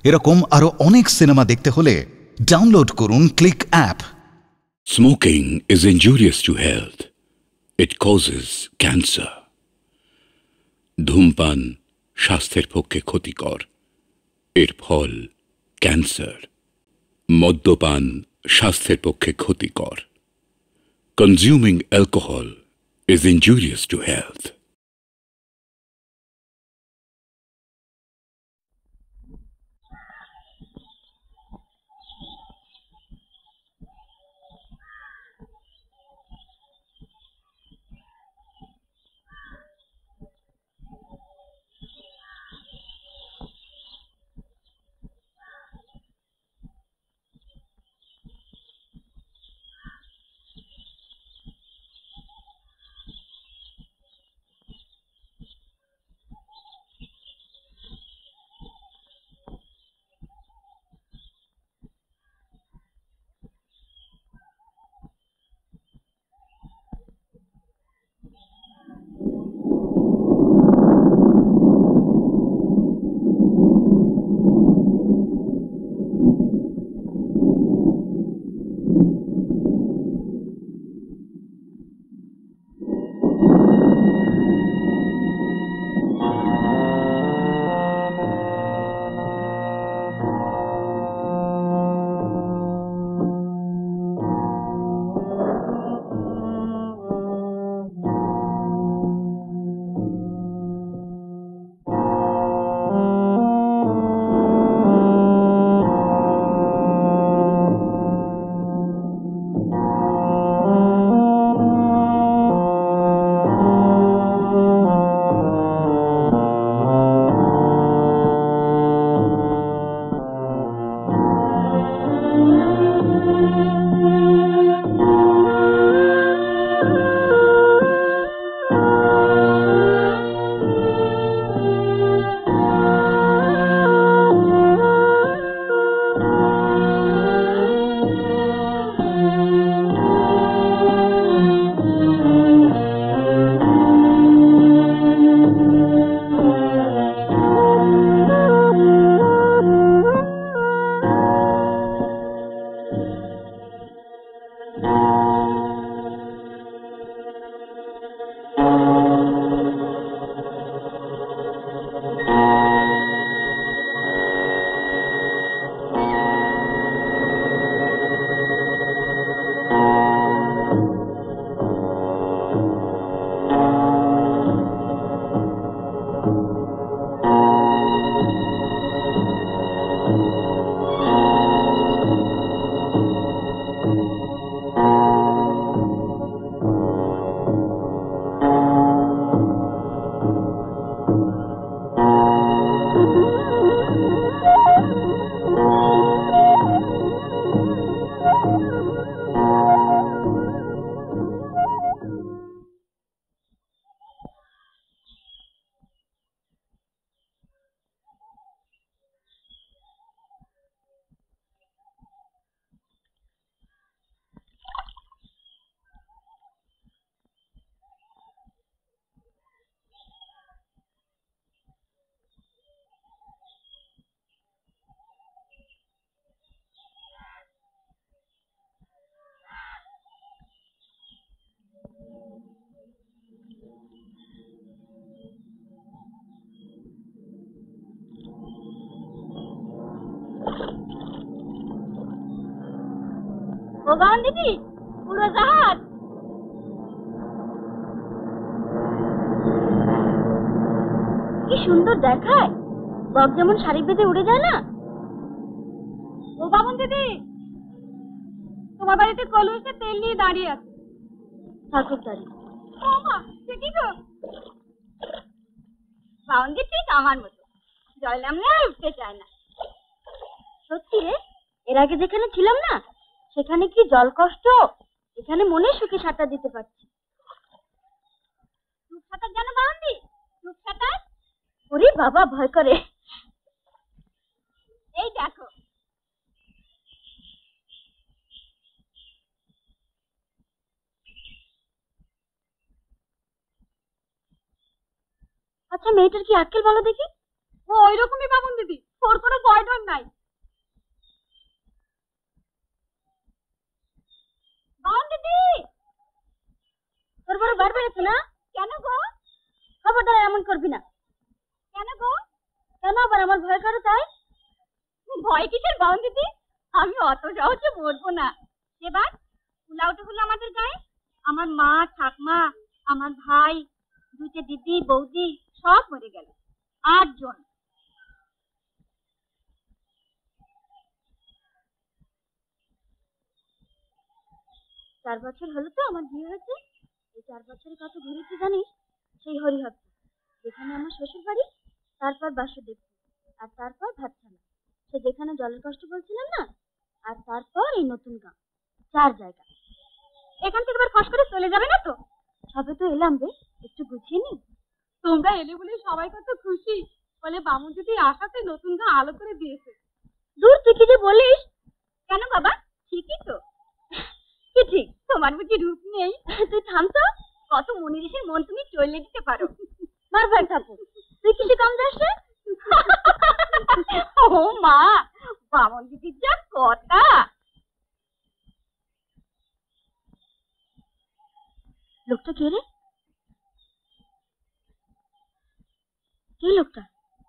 এরকম আরো অনেক সিনেমা দেখতে হলে ডাউনলোড করুন click app. Smoking is injurious to health. It causes cancer. ধূমপান স্বাস্থ্যের পক্ষে ক্ষতিকর, এর ফল ক্যান্সার। মদ্যপান স্বাস্থ্যের পক্ষে ক্ষতিকর। Consuming alcohol is injurious to health. ভগবান দিদি, উড়োজাহাজ। কি সুন্দর দেখায়, বক যেমন শাড়ি বেঁধে উড়ে যায় না। ও বামন দিদি, তোমার বাড়িতে কলু এসে তেল নিয়ে দাঁড়িয়ে আছে। ঠাকুর দাঁড়িয়ে। ও মা, সে কি গো? বামন দি ঠিক আমার মতো, জল নামলে আর উঠতে চায় না। সত্যি রে, এর আগে যেখানে ছিলাম না সেখানে কি জল কষ্ট, এখানে মনে সুখে সাঁতার দিতে পারছি। ডুব সাঁতার জানো বাউন্দি? ডুব সাঁতার? ওরে বাবা, ভয় করে। এই দেখো, আচ্ছা মেয়েটার কি আক্কেল বলো দেখি? ও ওই রকমই বামন দিদি, ওর কোনো ভয় ডর নাই। বাউন দিদি, তোর বড় বার বেড়েছে না? কেন গো? খবরদার এমন করবি না। কেন গো? কেন আবার আমার ভয় করে তাই? ভয় কিসের বাউন দিদি? আমি অত সহজে মরবো না। এবার উলাউটেগুলো আমাদের গায়ে, আমার মা ঠাকমা, আমার ভাই, দুইটা দিদি বৌদি সব মরে গেল। 8 জন। চার বছর হলো তো আমার বিয়ে হয়েছে। এই 4 বছরে কত ঘুরেছি জানিস? সেই হরিহর, যেখানে আমার শ্বশুর বাড়ি, তারপর বাসুদেব, আর তারপর ভাতখানা, সে যেখানে জলের কষ্ট বলছিলাম না, আর তারপর এই নতুন গাঁ। 4 জায়গা। এখান থেকে এবার ফস করে চলে যাবে না তো? সবে তো এলাম রে, একটু গুছিয়ে নি। তোমরা এলে বলে সবাই কত খুশি, বলে বামুন দিদি আসাতে নতুন গাঁ আলো করে দিয়েছে। দূর তুই কি যে বলিস? কেন বাবা, ঠিকই তো। কি ঠিক? তোমার বুঝি রূপ নেই? তুই থাম তো, কত মনিঋষির মন তুমি চলে দিতে পারো। মার ভাই থাকো, তুই কিসে কম যাস রে? ও মা, বামন দিদির যা কথা। লোকটা কে রে? কে লোকটা?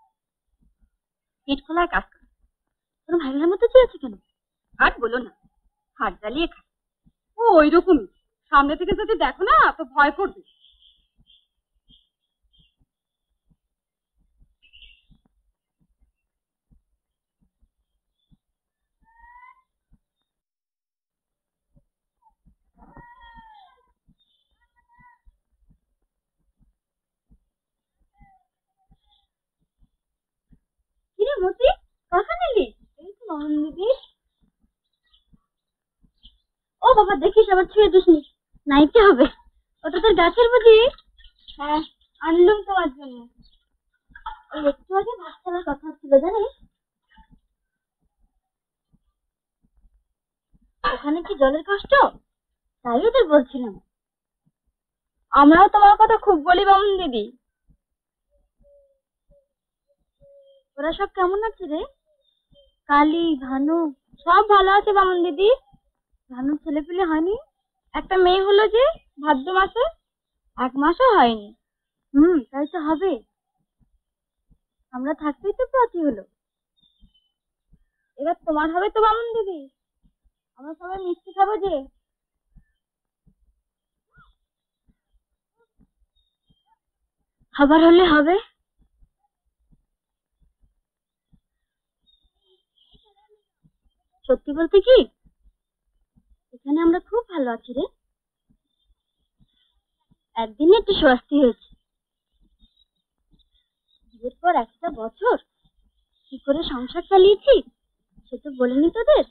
পেট খোলার কাজ করে। তোর ভাইয়ের মতো চেয়েছে কেন? আর বলো না, হাত জ্বালিয়ে খায়। ও ওই রকমই, সামনে থেকে যদি দেখো না তো ভয় করবে। কিরে মতি, কখন এলি? এই তো মামুন দিদি। ও বাবা, দেখিস আবার ছুঁয়ে দিসনি, নাইতে হবে। ওটা তোর গাছের বুঝি? হ্যাঁ, আনলুম তোমার জন্য। ওই একটু আগে ভাত খাওয়ার কথা ছিল জানিস? ওখানে কি জলের কষ্ট? তাই ওদের বলছিলাম। আমরাও তোমার কথা খুব বলি বামুন দিদি। ওরা সব কেমন আছে রে? কালী, ভানু সব ভালো আছে বামুন দিদি। ভানুর ছেলে পেলে হয়নি? একটা মেয়ে হলো যে ভাদ্র মাসে। 1 মাসও হয়নি। তাই তো হবে। আমরা থাকতেই তো পথই হলো। এবার তোমার হবে তো বামুন দিদি। আমরা সবাই মিষ্টি খাবো যে। খাবার হলে হবে। সত্যি বলতে কি, এখানে আমরা খুব ভালো আছি রে। একদিনে একটু স্বস্তি হয়েছে। বিয়ের পর একটা বছর কি করে সংসার চালিয়েছি সে তো বলিনি তোদের।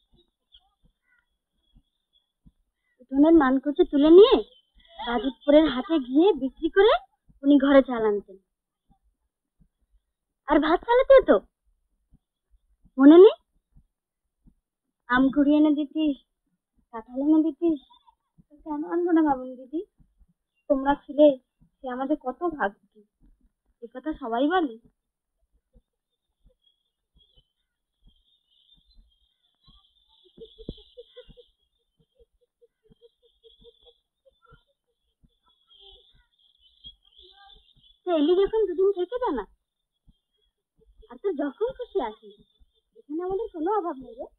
উঠোনের মানকচু তুলে নিয়ে বাজিতপুরের হাটে গিয়ে বিক্রি করে উনি ঘরে চাল আনতেন। আর ভাত চালাতেও তো মনে নেই? আম কুড়িয়ে এনে দিতিস, কাঁঠাল এনে দিতিস। কেন আনবো না বাবুন দিদি? তোমরা ছিলে, সে আমাদের কত ভাগ্য। এ কথা সবাই বলে। এলি যখন 2 দিন থেকে যা না, আর তুই যখন খুশি আসিস। এখানে আমাদের কোনো অভাব নেই রে।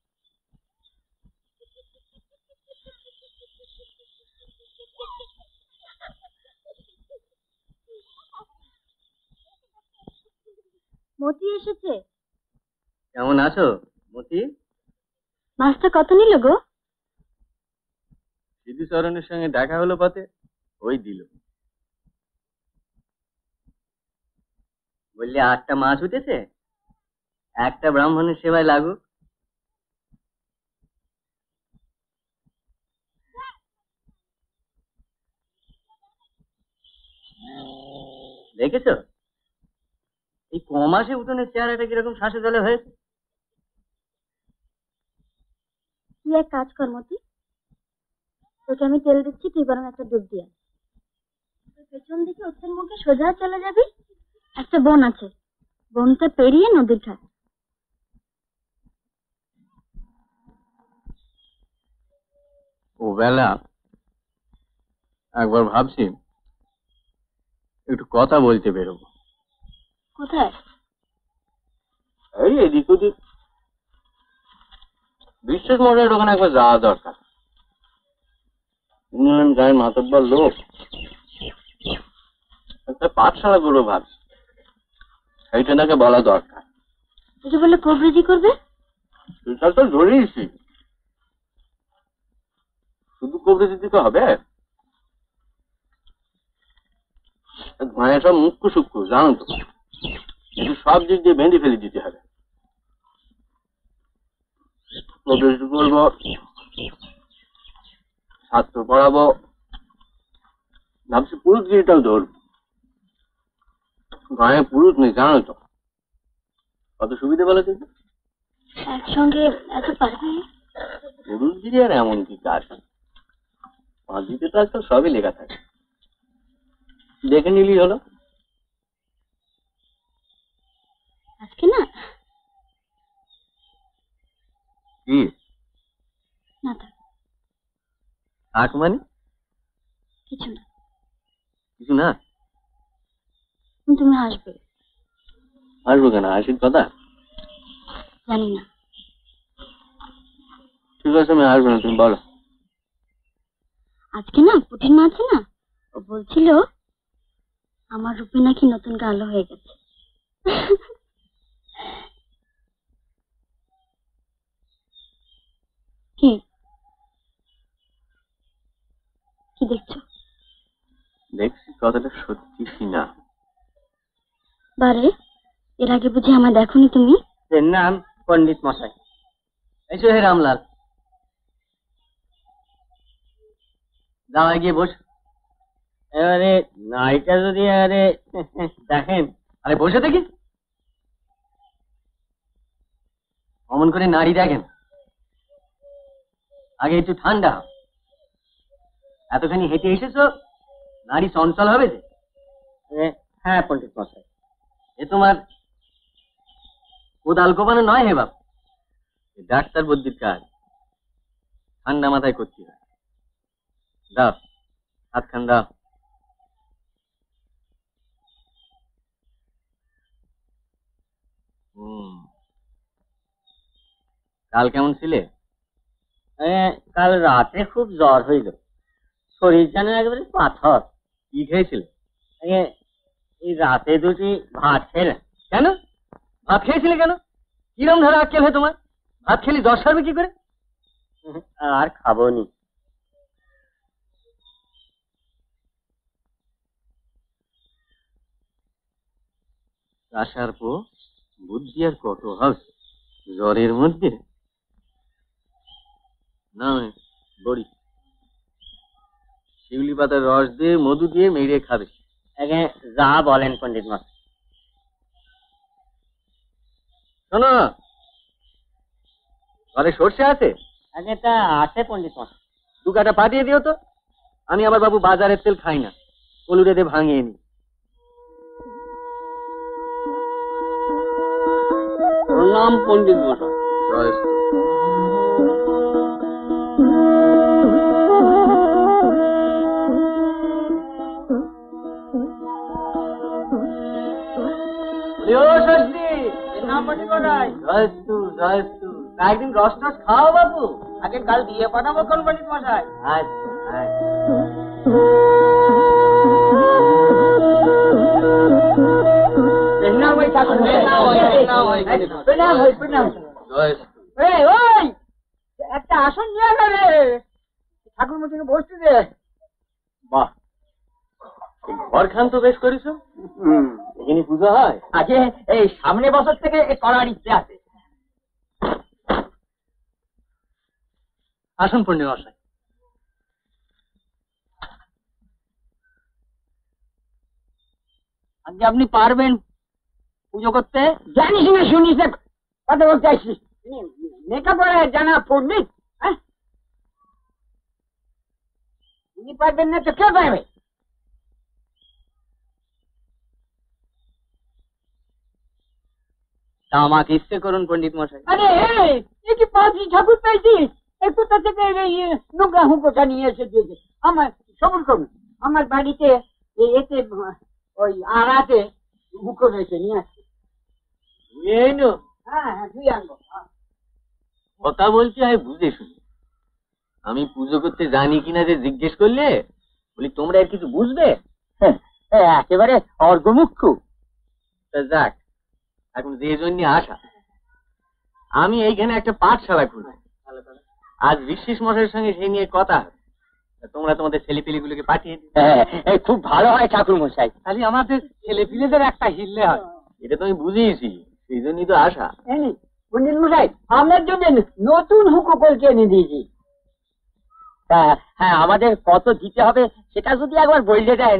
মতি এসেছে। কেমন আছো মতি? মাছটা কত নিল গো? সিদ্ধুচরণের সঙ্গে দেখা হলো পথে, ওই দিল। বললে 8টা মাছ উঠেছে, একটা ব্রাহ্মণের সেবায় লাগুক। দেখেছো এই কমাসে উঠোনের চেহারাটা কিরকম শ্বাসে জলে হয়েছে। তুই এক কাজ কর মতি, তোকে আমি তেল দিচ্ছি, তুই বরং একটা ডুব দিয়ে পেছন দিকে উত্তর মুখে সোজা চলে যাবি। একটা বন আছে, বনটা পেরিয়ে নদীর ঘাট, ও বেলা একবার ভাবছি একটু কথা বলতে বেরোবো। কোথায়? এই এদিক ওদিক বিশ্বাস মশাইয়ের ওখানে একবার যাওয়া দরকার। গায়ের মাতব্বর লোক, একটা পাঠশালা করবো ভাবছি, সেইটা তাকে বলা দরকার। এটা বললে কবরেজি করবে? সেটা তো ধরেইছি, শুধু কবরেজি দিতে হবে? মায়ের সব মুখ্য সূক্ষ্ম জানো তো, একটু সব দিক দিয়ে বেঁধে ফেলে দিতে হবে। কবরেজি করবো, ছাত্র পড়াবো, ভাবছি পুরুষগিরিটাও ধরবো। গায়ে পুরুষ নেই জানো তো, কত সুবিধে বলে কিন্তু। একসঙ্গে এত পারবে? পুরুষগিরি আর এমন কি কাজ, পাঁচিতে তো আজকাল সবই লেখা থাকে, দেখে নিলি হলো। আজকে না কি না থাক, থাক মানে? কিছু না। কিছু না? তুমি হাসবে। আসবো কেন, হাসির কথা? জানি না। ঠিক আছে আমি আসবো না, তুমি বলো। আজকে না পুঠির মা আছে না, ও বলছিল আমার রূপে নাকি নতুন কালো হয়ে গেছে। কি কি দেখছো? দেখছি কথাটা সত্যি কিনা। বারে, এর আগে বুঝি আমার দেখোনি তুমি? এর নাম পণ্ডিত মশাই। এসো হে রামলাল, দাওয়ায় গিয়ে বস। এবারে নাইটা যদি আরে দেখেন, আরে বসে দেখি, অমন করে নারী দেখেন, আগে একটু ঠান্ডা। এতখানি হেঁটে এসেছো, নারী চঞ্চল হবে যে। হ্যাঁ পণ্ডিত মশাই, এ তোমার কোদাল কোপানো নয় হে বাপ, ডাক্তার বুদ্ধির কাজ, ঠান্ডা মাথায় করতে হয়। দাও হাতখান দাও। কাল কেমন ছিলে? কাল রাতে খুব জ্বর হইল, শরীর যেন একেবারে পাথর। কি খেয়েছিলে? এই রাতে দুটি ভাত খেলে। কেন ভাত খেয়েছিলে কেন? কিরম ধরে আক্কেল হয় তোমার? ভাত খেলে জ্বর সারবে কি করে? আর খাবো নি। আসার পর বুদ্ধি আর কত হবে জ্বরের মধ্যে? না বড়ি, শিউলি পাতার রস দিয়ে মধু দিয়ে মেরে খাবে। যা বলেন পণ্ডিত মশাই। শোনো, ঘরে সর্ষে আছে? আগে তা আছে পণ্ডিত মশাই। 2 কাটা পাঠিয়ে দিও তো, আমি আমার বাবু বাজারের তেল খাই না, কলুরে দিয়ে ভাঙিয়ে নি। প্রণাম পণ্ডিত মশাই। একদিন রস টস খাও বাবু, আগে কাল দিয়ে পাঠাবো কোন পণ্ডিত মশাই। একটা আসন নিয়ে যাবে, ঠাকুর মশাইকে বসতে দে। বাহ, ঘর খান তো বেশ করেছ। এখানে পুজো হয়? আগে এই সামনে বছর থেকে করার ইচ্ছে আছে। আসুন পণ্ডিত মশাই। আজকে আপনি পারবেন পুজো করতে? জানিস না শুনিস না কথা বলতে আসছিস? লেখাপড়া জানা পণ্ডিত, উনি পারবেন না তো কে পারবে? তা আমাকে ইচ্ছে করুন পণ্ডিত মশাই। আরে কি পাঁচি ঠাকুর পাইছিস? এই কোথা থেকে এই নোংরা হুঁকোটা নিয়ে এসে দিয়েছে? আমার সবুর করুন, আমার বাড়িতে এতে ওই আড়াতে হুঁকো রয়েছে, নিয়ে আসছে। হ্যাঁ হ্যাঁ, তুই আনবো। কথা বলছি আমি বুঝে শুনি। আমি পুজো করতে জানি কিনা যে জিজ্ঞেস করলে বলি তোমরা আর কিছু বুঝবে? একেবারে অর্গমুখ্য। তা যাক, এখন যে জন্য আসা, আমি এইখানে একটা পাঠশালা খুলব। আজ বিশ্বাস মশাইয়ের সঙ্গে সেই নিয়ে কথা হয়। তোমরা তোমাদের ছেলেপিলেগুলোকে পাঠিয়ে দিও। খুব ভালো হয় ঠাকুর মশাই, খালি আমাদের ছেলেপিলেদের একটা হিললে হয়। এটা তো আমি বুঝিয়েছি, সেই জন্যই তো আসা। পণ্ডিত মশাই, আপনার জন্য নতুন হুঁকো কলকে এনে দিয়েছি। হ্যাঁ, আমাদের কত দিতে হবে সেটা যদি একবার বলতে দেন।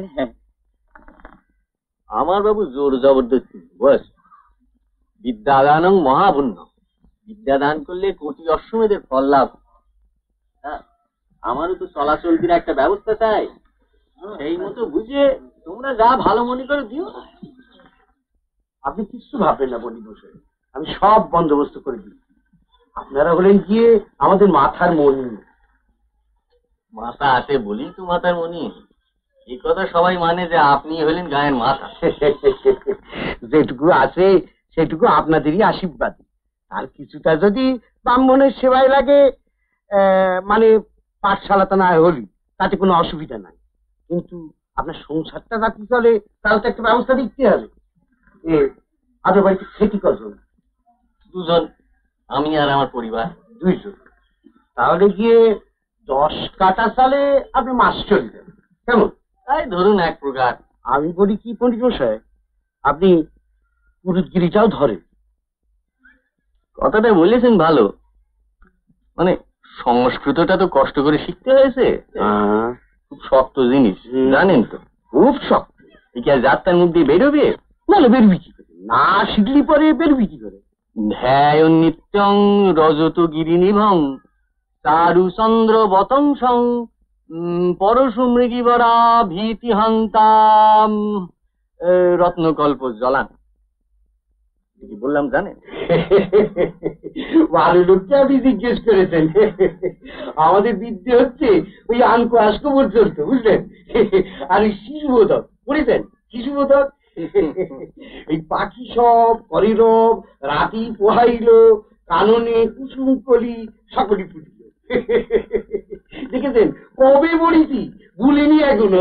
আমার বাবু জোর জবরদস্তি বস। বিদ্যাদানং মহাপুণ্য, বিদ্যাদান করলে কোটি অশ্বমেধের ফল লাভ। হ্যাঁ, আমারও তো চলাচলতির একটা ব্যবস্থা চাই, সেই মতো বুঝে তোমরা যা ভালো মনে করে দিও। আপনি কিছু ভাববেন না পণ্ডিত মশাই, আমি সব বন্দোবস্ত করে দিই। আপনারা হলেন গিয়ে আমাদের মাথার মনি। মাথা আছে বলি তো মাথার মনি, এই কথা সবাই মানে যে আপনি হলেন গায়ের মাথা। যেটুকু আছে সেটুকু আপনাদেরই আশীর্বাদ। আর কিছুটা যদি ব্রাহ্মণের সেবায় লাগে, মানে পাঠশালাটা না হলি তাতে কোনো অসুবিধা নাই, কিন্তু আপনার সংসারটা যাতে চলে তাহলে তো একটা ব্যবস্থা দেখতে হবে। আদর বাড়িতে খেটি কজন? দুজন, আমি আর আমার পরিবার। 2 জন। তাহলে গিয়ে 10 কাটা চালে আপনি মাস চলে যাবেন, কেমন? তাই ধরুন এক প্রকার। আমি বলি কি পণ্ডিত মশাই, আপনি পুরুষগিরিটাও ধরেন। কথাটা বলেছেন ভালো, মানে সংস্কৃতটা তো কষ্ট করে শিখতে হয়েছে, খুব শক্ত জিনিস জানেন তো, খুব শক্ত। কি আর যাত্রার মুখ দিয়ে বেরোবে? নাহলে বেরবি কি করে? না শিখলি পরে বেরবি কি করে? ধ্যায় নিত্যং রজত গিরিনিভং চারু চন্দ্র বতংসং পরশু মৃগীবরা ভীতি হন্তাম রত্নকল্প জলান। কি বললাম জানেন? ভালো লোককে আপনি জিজ্ঞেস করেছেন। আমাদের বিদ্যে হচ্ছে ওই আনকো আসকো পর্যন্ত, বুঝলেন? আর ওই শিশুবোধক পড়েছেন? শিশুবোধক এই পাখি সব করিরব রাতি পোহাইল, কাননে কুসুম কলি সকলই ফুটিল। দেখেছেন কবে পড়েছি, ভুলিনি এখনো।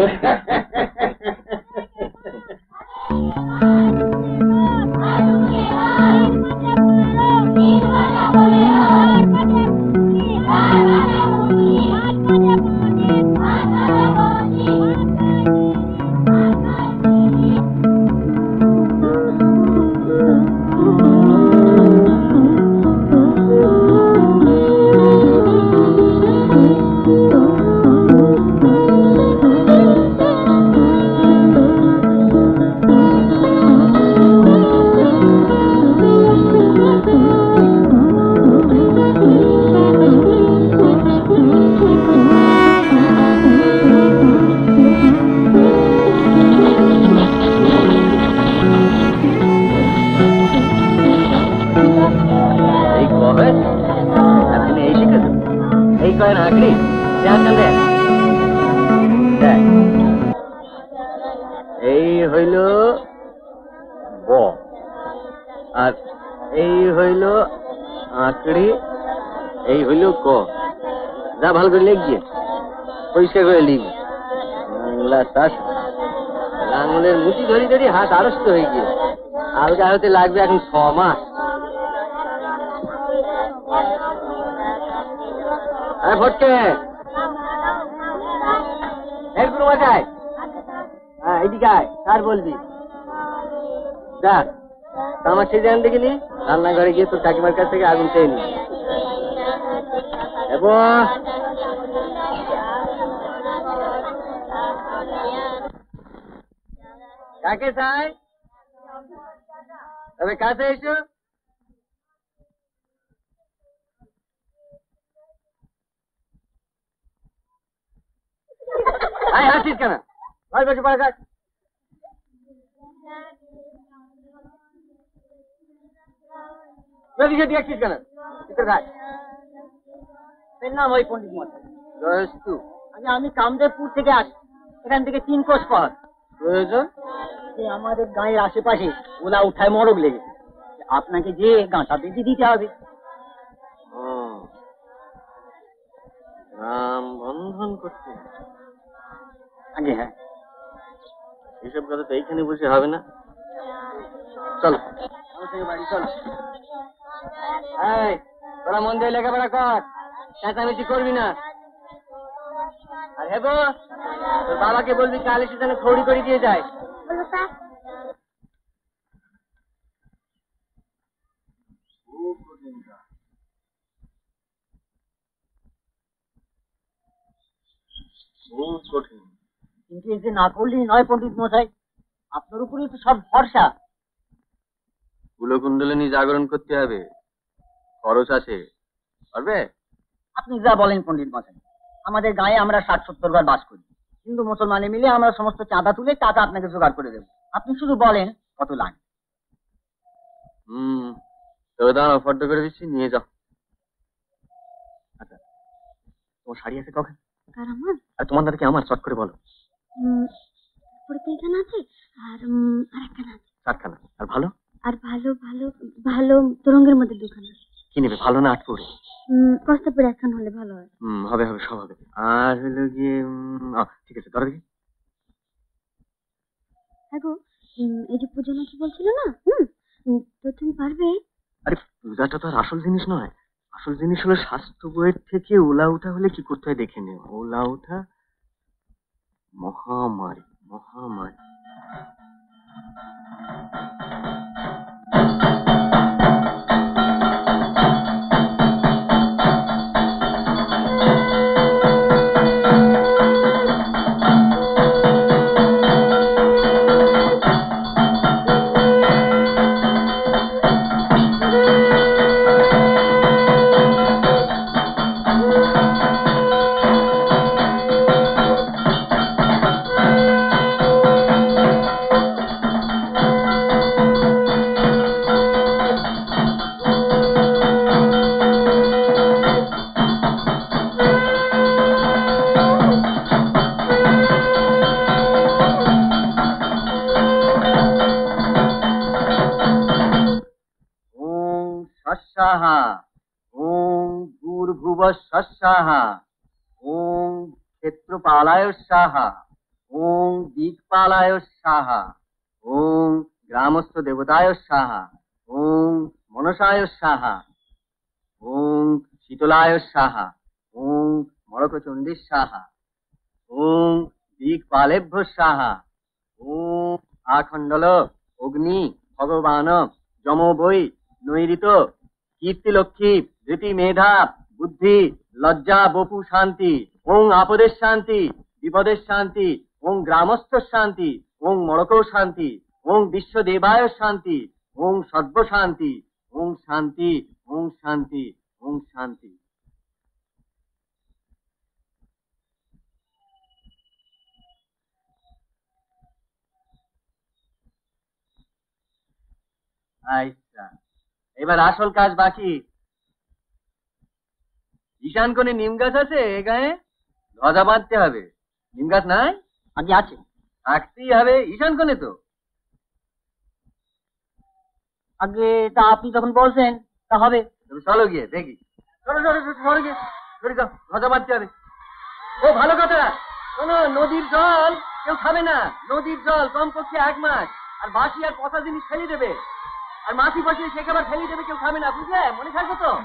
এই হইল ব, আর এই হইল আঁকড়ি, এই হইল ক। যা ভালো করে লিখবে, পরিষ্কার করে লিখবে। বাংলা চাষ লাঙলের মুঠি ধরি ধরি হাত আড়ষ্ট হয়ে গিয়ে আলগা হতে লাগবে এখন 6 মাস। ফটকে গুরু মশাই, হ্যাঁ এদিকে আয়, স্যার বলবি। দেখ আমার সেই জান দেখিনি, রান্নাঘরে গিয়ে তোর কাকিমার কাছ থেকে আগুন চেয়ে নি। কাকে চাই? তবে কাছে এসো। হাসিস কেন? ভাই বসে পড়ে থাক। দেখছিস কেন? বাপের নাম ওই পণ্ডিত মশাই। জয়স্তু। আগে আমি কামদেবপুর থেকে আসি, এখান থেকে 3 কোষ পথ। প্রয়োজন যে আমাদের গাঁয়ের আশেপাশে ওলা উঠায় মরগ লেগেছে, আপনাকে যে গাঁটা বেঁধে দিতে হবে। নাম বন্ধন করতে আগে হ্যাঁ, এসব কথা তো এইখানে বসে হবে না। চলো বাড়ি চলো। এই, তোরা মন দিয়ে লেখাপড়া কর, চেঁচামেচি করবি না। আর হেবো, তোর বাবাকে বলবি কাল এসে যেন খড়ি করে দিয়ে যায়। খুব কঠিন। কিন্তু এই যে না করলেই নয় পণ্ডিত মশাই, আপনার উপরেই তো সব ভরসা। কুলকুণ্ডলিনী জাগরণ করতে হবে, খরচ আছে, পারবে? আপনি যা বলেন পণ্ডিত মশাই। আমাদের গায়ে আমরা 60-70 ঘর বাস করি, হিন্দু মুসলমানে মিলে আমরা সমস্ত চাঁদা তুলে টাকা আপনাকে জোগাড় করে দেবো। আপনি শুধু বলেন কত লাগে। তবে দাঁড়াও, ফর্দ করে দিচ্ছি, নিয়ে যাও। আচ্ছা, তোমার শাড়ি আছে কখন? আর আমার আর তোমার দাদাকে আমার চট করে বলো। এখানে আছে, আর একখানা আছে। 4খানা। আর ভালো? আর ভালো ভালো ভালো তরঙ্গের মধ্যে দোকান আছে। কি নেবে, ভালো না আটপুরে? প্রস্তাবের একখান হলে ভালো হয়। হবে হবে, সব হবে। আর হলো গিয়ে ঠিক আছে, ধরো দেখি। হ্যাঁ গো, এই যে পুজো নাকি বলছিল না, তো তুমি পারবে? আরে পূজাটা তো আর আসল জিনিস নয়। আসল জিনিস হলো স্বাস্থ্য বইয়ের থেকে ওলা উঠা হলে কি করতে হয় দেখে নেওয়া। ওলা উঠা মহামারী, মহামারী। ওং ক্ষেত্রপালায় স্বাহা, ওং দিকপালায় স্বাহা, ওং গ্রামস্থ দেবতায় স্বাহা, ওং মনসায় স্বাহা, ওং শীতলায় স্বাহা, ওং মরকচণ্ডী স্বাহা, ওং দিকপালেভ্য স্বাহা, ওং আখণ্ডল অগ্নি ভগবান যম বৈ নৈরিত কীর্তিলক্ষ্মী ধৃতি মেধা বুদ্ধি লজ্জা বপু শান্তি, ওং আপদের শান্তি বিপদের শান্তি, ওং গ্রামস্থ শান্তি, ওং মরক শান্তি, ওং বিশ্বদেবায় শান্তি, ওং সর্ব শান্তি, ওং শান্তি, ওং শান্তি, ওং শান্তি। আচ্ছা, এবার আসল কাজ বাকি। ঈশান কোণে নিম গাছ আছে এ গায়ে? ধ্বজা বাঁধতে হবে। নিম গাছ নাই? আগে আছে, থাকতেই হবে। ঈশান কোণে তো আগে। তা আপনি যখন বলছেন তা হবে। তুমি চলো গিয়ে দেখি। চলো চলো চলো গিয়ে ধরে যাও, ধ্বজা বাঁধতে হবে। ও ভালো কথা, শোনো, নদীর জল কেউ খাবে না। নদীর জল কমপক্ষে 1 মাস। আর বাসি আর পচা জিনিস ফেলে দেবে, আর মাছি ফাছি সে খাবার ফেলে দেবে, কেউ খাবে না, বুঝলে? মনে থাকবে তো?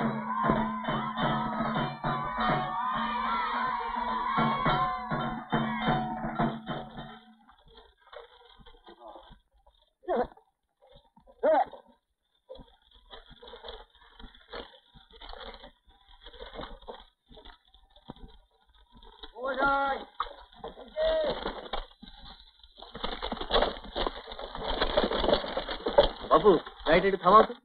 বাবু, গাড়িটা একটু থামাও তো।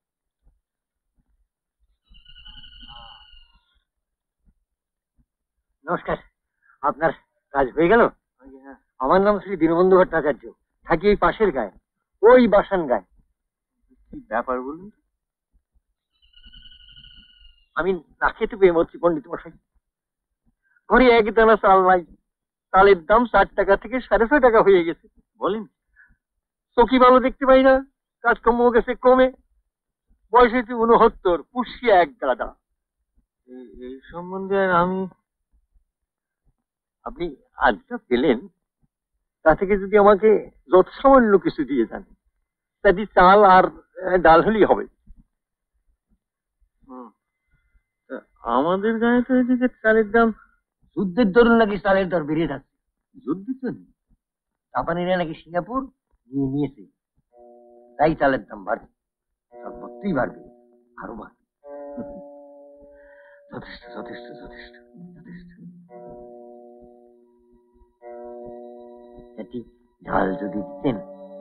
নমস্কার, আপনার কাজ হয়ে গেল? আমার নাম শ্রী দীনবন্ধু ভট্টাচার্য, থাকি ওই পাশের গায়ে, ওই বাসান গায়ে। কি ব্যাপার বলুন? আমি না খেতে পেয়ে মরছি পণ্ডিত মশাই। ঘরে এক দানা চাল নাই, চালের দাম 4 টাকা থেকে 6.5 টাকা হয়ে গেছে। বলেন, চোখি ভালো দেখতে পাই না, কাজকর্ম গেছে কমে, বয়স হয়েছে 69, পুষিয়ে এক গাদা। এই সম্বন্ধে আমি, আপনি আজটা পেলেন, তা থেকে যদি আমাকে যত সামান্য কিছু দিয়ে যান, তাতে চাল আর ডাল হলেই হবে। আমাদের গায়ে তো এদিকে চালের দাম, যুদ্ধের দরুন নাকি চালের দর বেড়ে যাচ্ছে। যুদ্ধের জন্য জাপানিরা নাকি সিঙ্গাপুর নিয়ে নিয়েছে, তাই চালের দাম বাড়ছে। সর্বত্রই বাড়বে, আরো বাড়বে। যথেষ্ট যথেষ্ট যথেষ্ট যথেষ্ট। একটি ঝাল যদি দিতেন।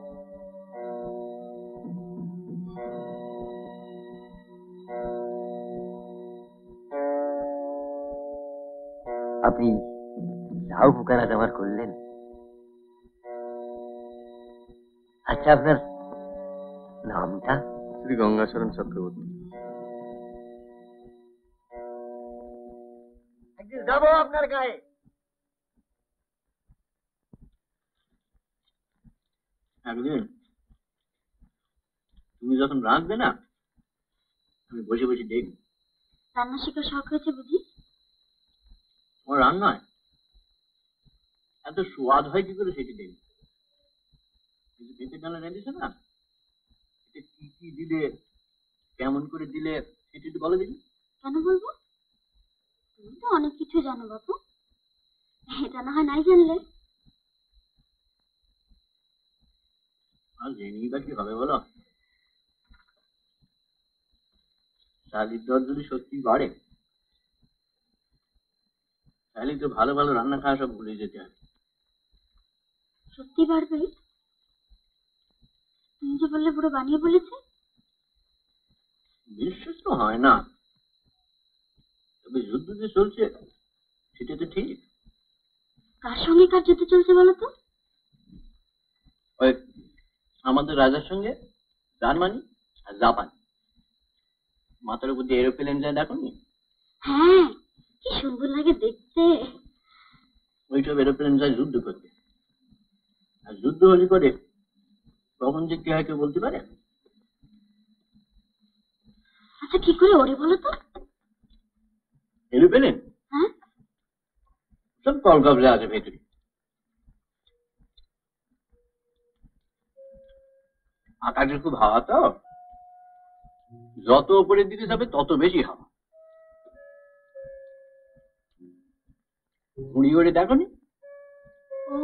আপনি যা উপকার আজ আমার করলেন। আচ্ছা, আপনার নামটা? শ্রী গঙ্গাচরণ চক্রবর্তী। একদিন যাবো আপনার গায়ে। একদিন তুমি যখন রাঁধবে না, আমি বসে বসে দেখব। রান্না শেখার শখ হয়েছে বুঝি? তোমার রান্নায় এত স্বাদ হয় কি করে সেটি দেখব। পেঁপে ডালা রেঁধেছো না, এতে কি কি দিলে, কেমন করে দিলে, সেটি একটু বলো দেখি। কেন বলবো? তুমি তো অনেক কিছু জানো বাবু, এটা না হয় নাই জানলে। আর জেনেই বা কি হবে বলো? চালের দর যদি সত্যি বাড়ে, তাহলে তো ভালো ভালো রান্না খাওয়া সব ভুলে যেতে হবে। সত্যি বাড়বে? তুমি যে বললে বুড়ো বানিয়ে বলেছে। বিশ্বাস তো হয় না, তবে যুদ্ধ যে চলছে সেটা তো ঠিক। কার সঙ্গে কার যুদ্ধ চলছে বলো তো? ওই আমাদের রাজার সঙ্গে জার্মানি আর জাপান। মাথার উপর দিয়ে এরোপ্লেন যায়, দেখো নি? হ্যাঁ, কি সুন্দর লাগে দেখতে। ওইসব এরোপ্লেন যায় যুদ্ধ করতে। আর যুদ্ধ হলে করে তখন যে কি হয় কেউ বলতে পারে? আচ্ছা, কি করে ওরে বলো তো? এরোপ্লেন হ্যাঁ, সব কলকাবলে আছে ভেতরে। আকাশের খুব হাওয়া তো, যত উপরের দিকে যাবে তত বেশি হাওয়া। ঘুড়ি ওড়ে, দেখো নি? ও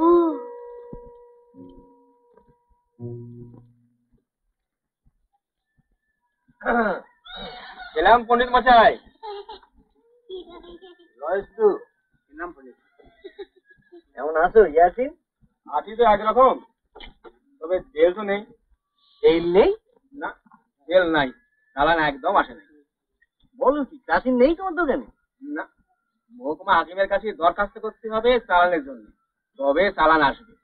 এলাম পণ্ডিত মশাই। কেমন আছো ইয়াসিন? আছি তো একরকম, তবে তেল তো নেই। তেল নেই? না, তেল নাই, চালান একদম আসে নাই। বলো কি, চাষির নেই তোমার দোকানে? না, মহকুমা হাকিমের কাছে দরখাস্ত করতে হবে চালানের জন্য, তবে চালান আসবে।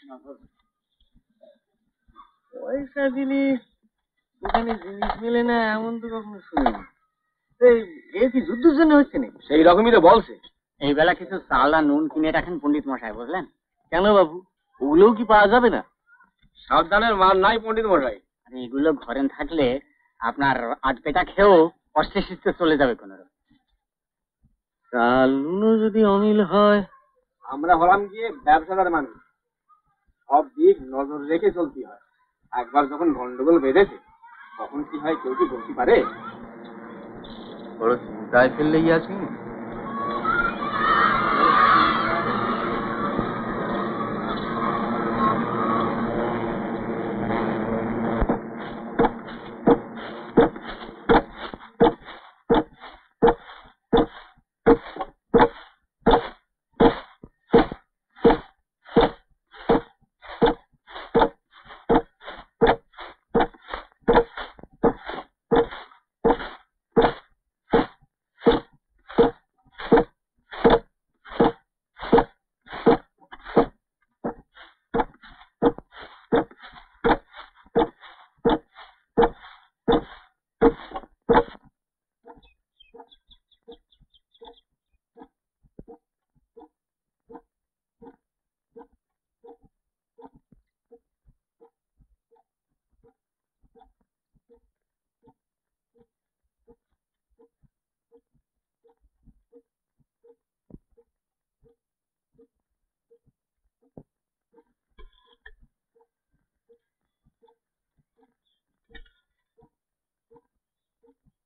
পয়সা দিলে দোকানে জিনিস মেলে না, এমন তো কখনো শুনিনি। এ কি যুদ্ধের জন্য হচ্ছে নাকি? সেই রকমই তো বলছে। এই বেলা কিছু চাল আর নুন কিনে রাখেন পণ্ডিত মশাই, বুঝলেন? কেন বাবু, ওগুলোও কি পাওয়া যাবে না? সাবধানের মাল নাই পণ্ডিত মশাই। আর এগুলো ঘরে থাকলে আপনার আট পেটা খেয়েও অস্তে শিস্তে চলে যাবে কোনো রকম। চাল নুনও যদি অমিল হয়। আমরা হলাম গিয়ে ব্যবসাদার মানুষ, সব দিক নজর রেখে চলতে হয়। একবার যখন গন্ডগোল বেঁধেছে তখন কি হয় কেউ কি বলতে পারে? বড় চিন্তায় ফেললে ইয়াসিন।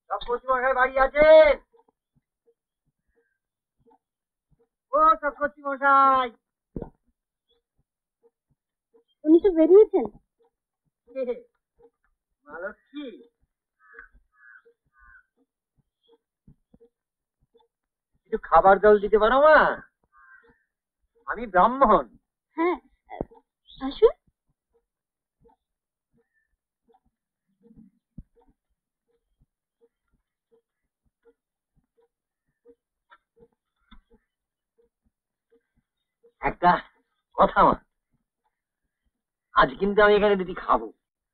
চক্রবর্তী মশাই বাড়ি আছেন? ও চক্রবর্তী মশাই, উনি তো বেরিয়েছেন। মালক্ষী, একটু খাবার জল দিতে পারো মা? আমি ব্রাহ্মণ। হ্যাঁ, আসুন। একটা কথা মা, আজ কিন্তু আমি এখানে দুটি খাবো।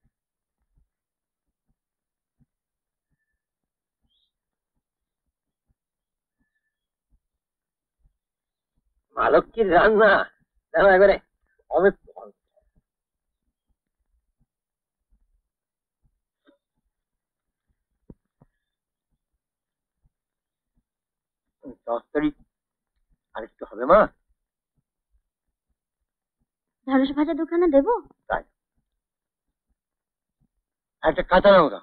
মালক্ষীর রান্না যেন একবারে অমিত। তরকারি আরেকটু হবে মা? ঢ্যাঁড়স ভাজা দোকানে দেবো? তাই একটা কাঁচা লঙ্কা।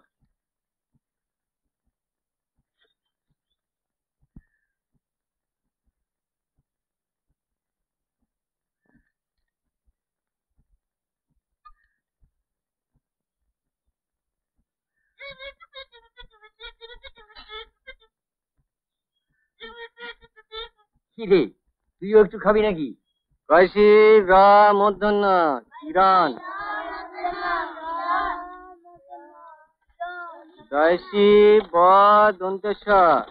কি রে, তুইও একটু খাবি নাকি? কয়সি র মূর্ধন্য কিরণ দয়সি ব দন্তেশ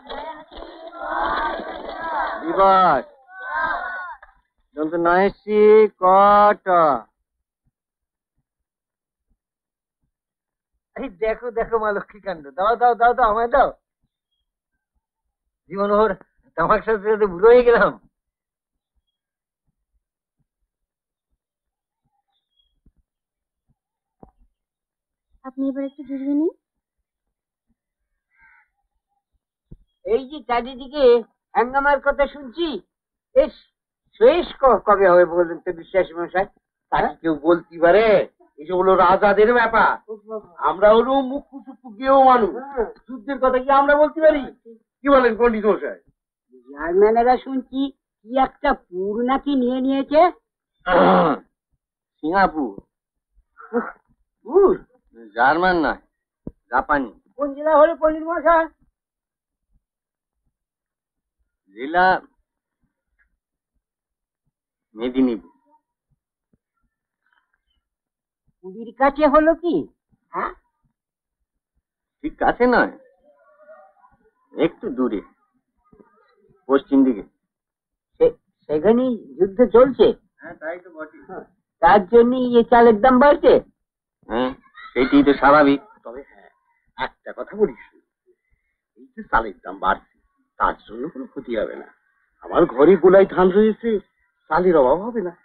বিবর দন্ত নয়সি কট। এই দেখো দেখো মা লক্ষ্মী কাণ্ড। দাও দাও দাও দাও, আমায় দাও। জীবন ওর তামাক সাথে সাথে বুড়ো হয়ে গেলাম। আপনি এবার একটু জুড়িয়ে নিন। এই যে চারিদিকে হাঙ্গামার কথা শুনছি, বেশ শেষ কবে হবে বলুন তো বিশ্বাসী মশাই? তাকে কেউ বলতে পারে? এসব হলো রাজাদের ব্যাপার। আমরা হলো মুখ্য সুখ্য গেও মানুষ, যুদ্ধের কথা কি আমরা বলতে পারি? কি বলেন পণ্ডিত মশাই? জার্মানেরা শুনছি কি একটা পুর নাকি নিয়ে নিয়েছে। সিঙ্গাপুর। পুর? জার্মান নয়, জাপানি। কোন জেলা হলো পণ্ডিত মশাই? জেলা মেদিনীপুর। পুরীর কাছে হলো কি? হ্যাঁ, ঠিক কাছে নয়, একটু দূরে, পশ্চিম দিকে। সেখানেই যুদ্ধ চলছে। হ্যাঁ তাই তো বটে। তার জন্য এ চালের দাম বাড়ছে। হ্যাঁ সেইটি তো স্বাভাবিক। তবে হ্যাঁ, একটা কথা বলিস, এই যে চালের দাম বাড়ছে তার জন্য কোনো ক্ষতি হবে না। আমার ঘরে গোলাই ধান রয়েছে, চালের অভাব হবে না।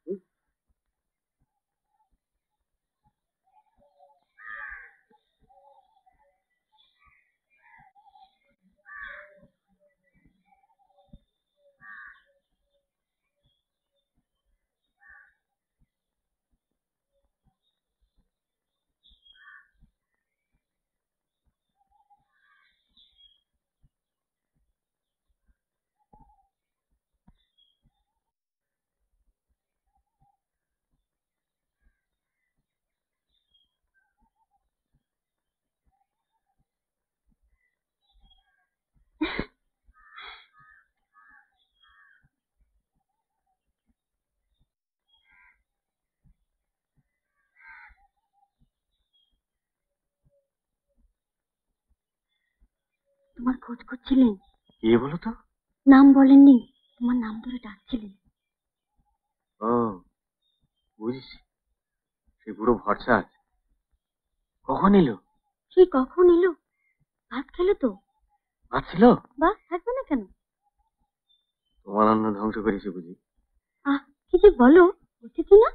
তোমার খোঁজ করছিলেন। কে বলো তো? নাম বলেননি, তোমার নাম ধরে ডাকছিলেন। ও বুঝেছি, সে পুরো ভরসা আছে। কখন এলো? সেই কখন এলো? ভাত খেলো তো? আসছিল? বা থাকবে না কেন? তোমার অন্ন ধ্বংস করেছে বুঝি? আহ, কি যে বলো, বুঝেছি না।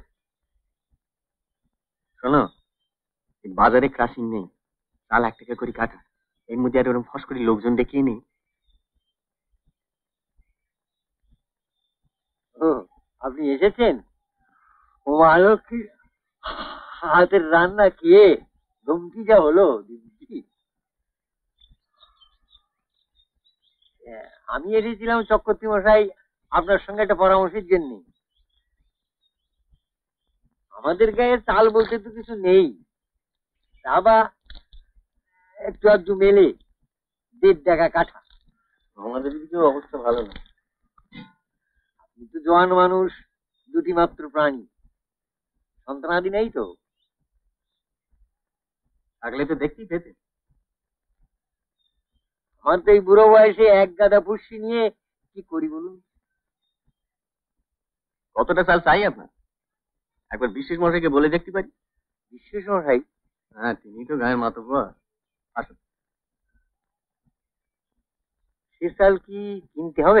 শোনো, এই বাজারে ক্রাসিং নেই, চাল 1 টাকা করে কাটা। এর মধ্যে আর ওরকম ফস করে লোকজন দেখিয়ে নেই। ও, আপনি এসেছেন? ও মা লক্ষ্মী হাতের রান্না খেয়ে গমতি যা হলো দিদি। আমি এসেছিলাম চক্রবর্তী মশাই আপনার সঙ্গে একটা পরামর্শের জন্য। আমাদের গায়ে চাল বলতে তো কিছু নেই, তা বা একটু আধটু মেলে 1.5 টাকা কাঠা। আমাদের দিকেও অবস্থা ভালো না। আপনি তো জোয়ান মানুষ, দুটি মাত্র প্রাণী, সন্তানাদি নেই তো? থাকলে তো দেখতেই পেতে। আমার তো এই বুড়ো বয়সে এক গাদা পুষ্টি নিয়ে কি করি বলুন? কতটা চাল চাই আপনার? একবার বিশেষ মশাইকে বলে দেখতে পারি। বিশেষ মশাই? হ্যাঁ, তিনি তো গায়ের মাতব্বর। আসুন। সে চাল কি কিনতে হবে?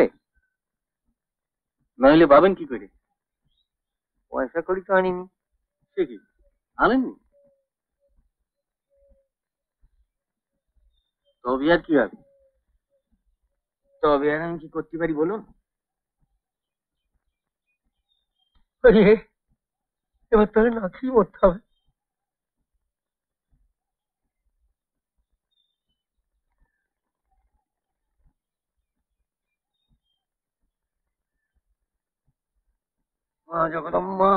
নইলে পাবেন কি করে? পয়সা করি তো আনিনি। সে কি আনেননি? তবে আর কি হবে? তবে আর আমি কি করতে পারি বলুন? এবার তাহলে না খেয়ে মরতে হবে। মা জগদম্বা,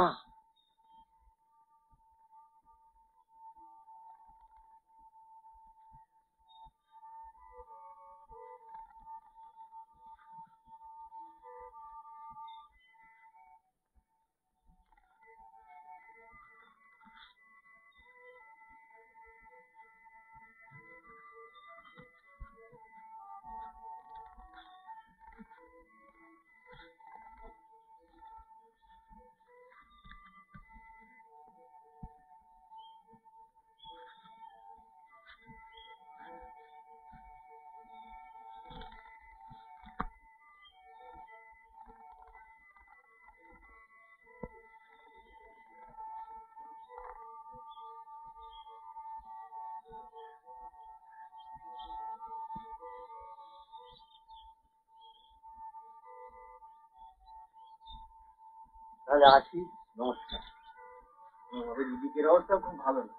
তাহলে আসি। নমস্কার। আমাদের দিদিকের অবস্থা খুব ভালো না।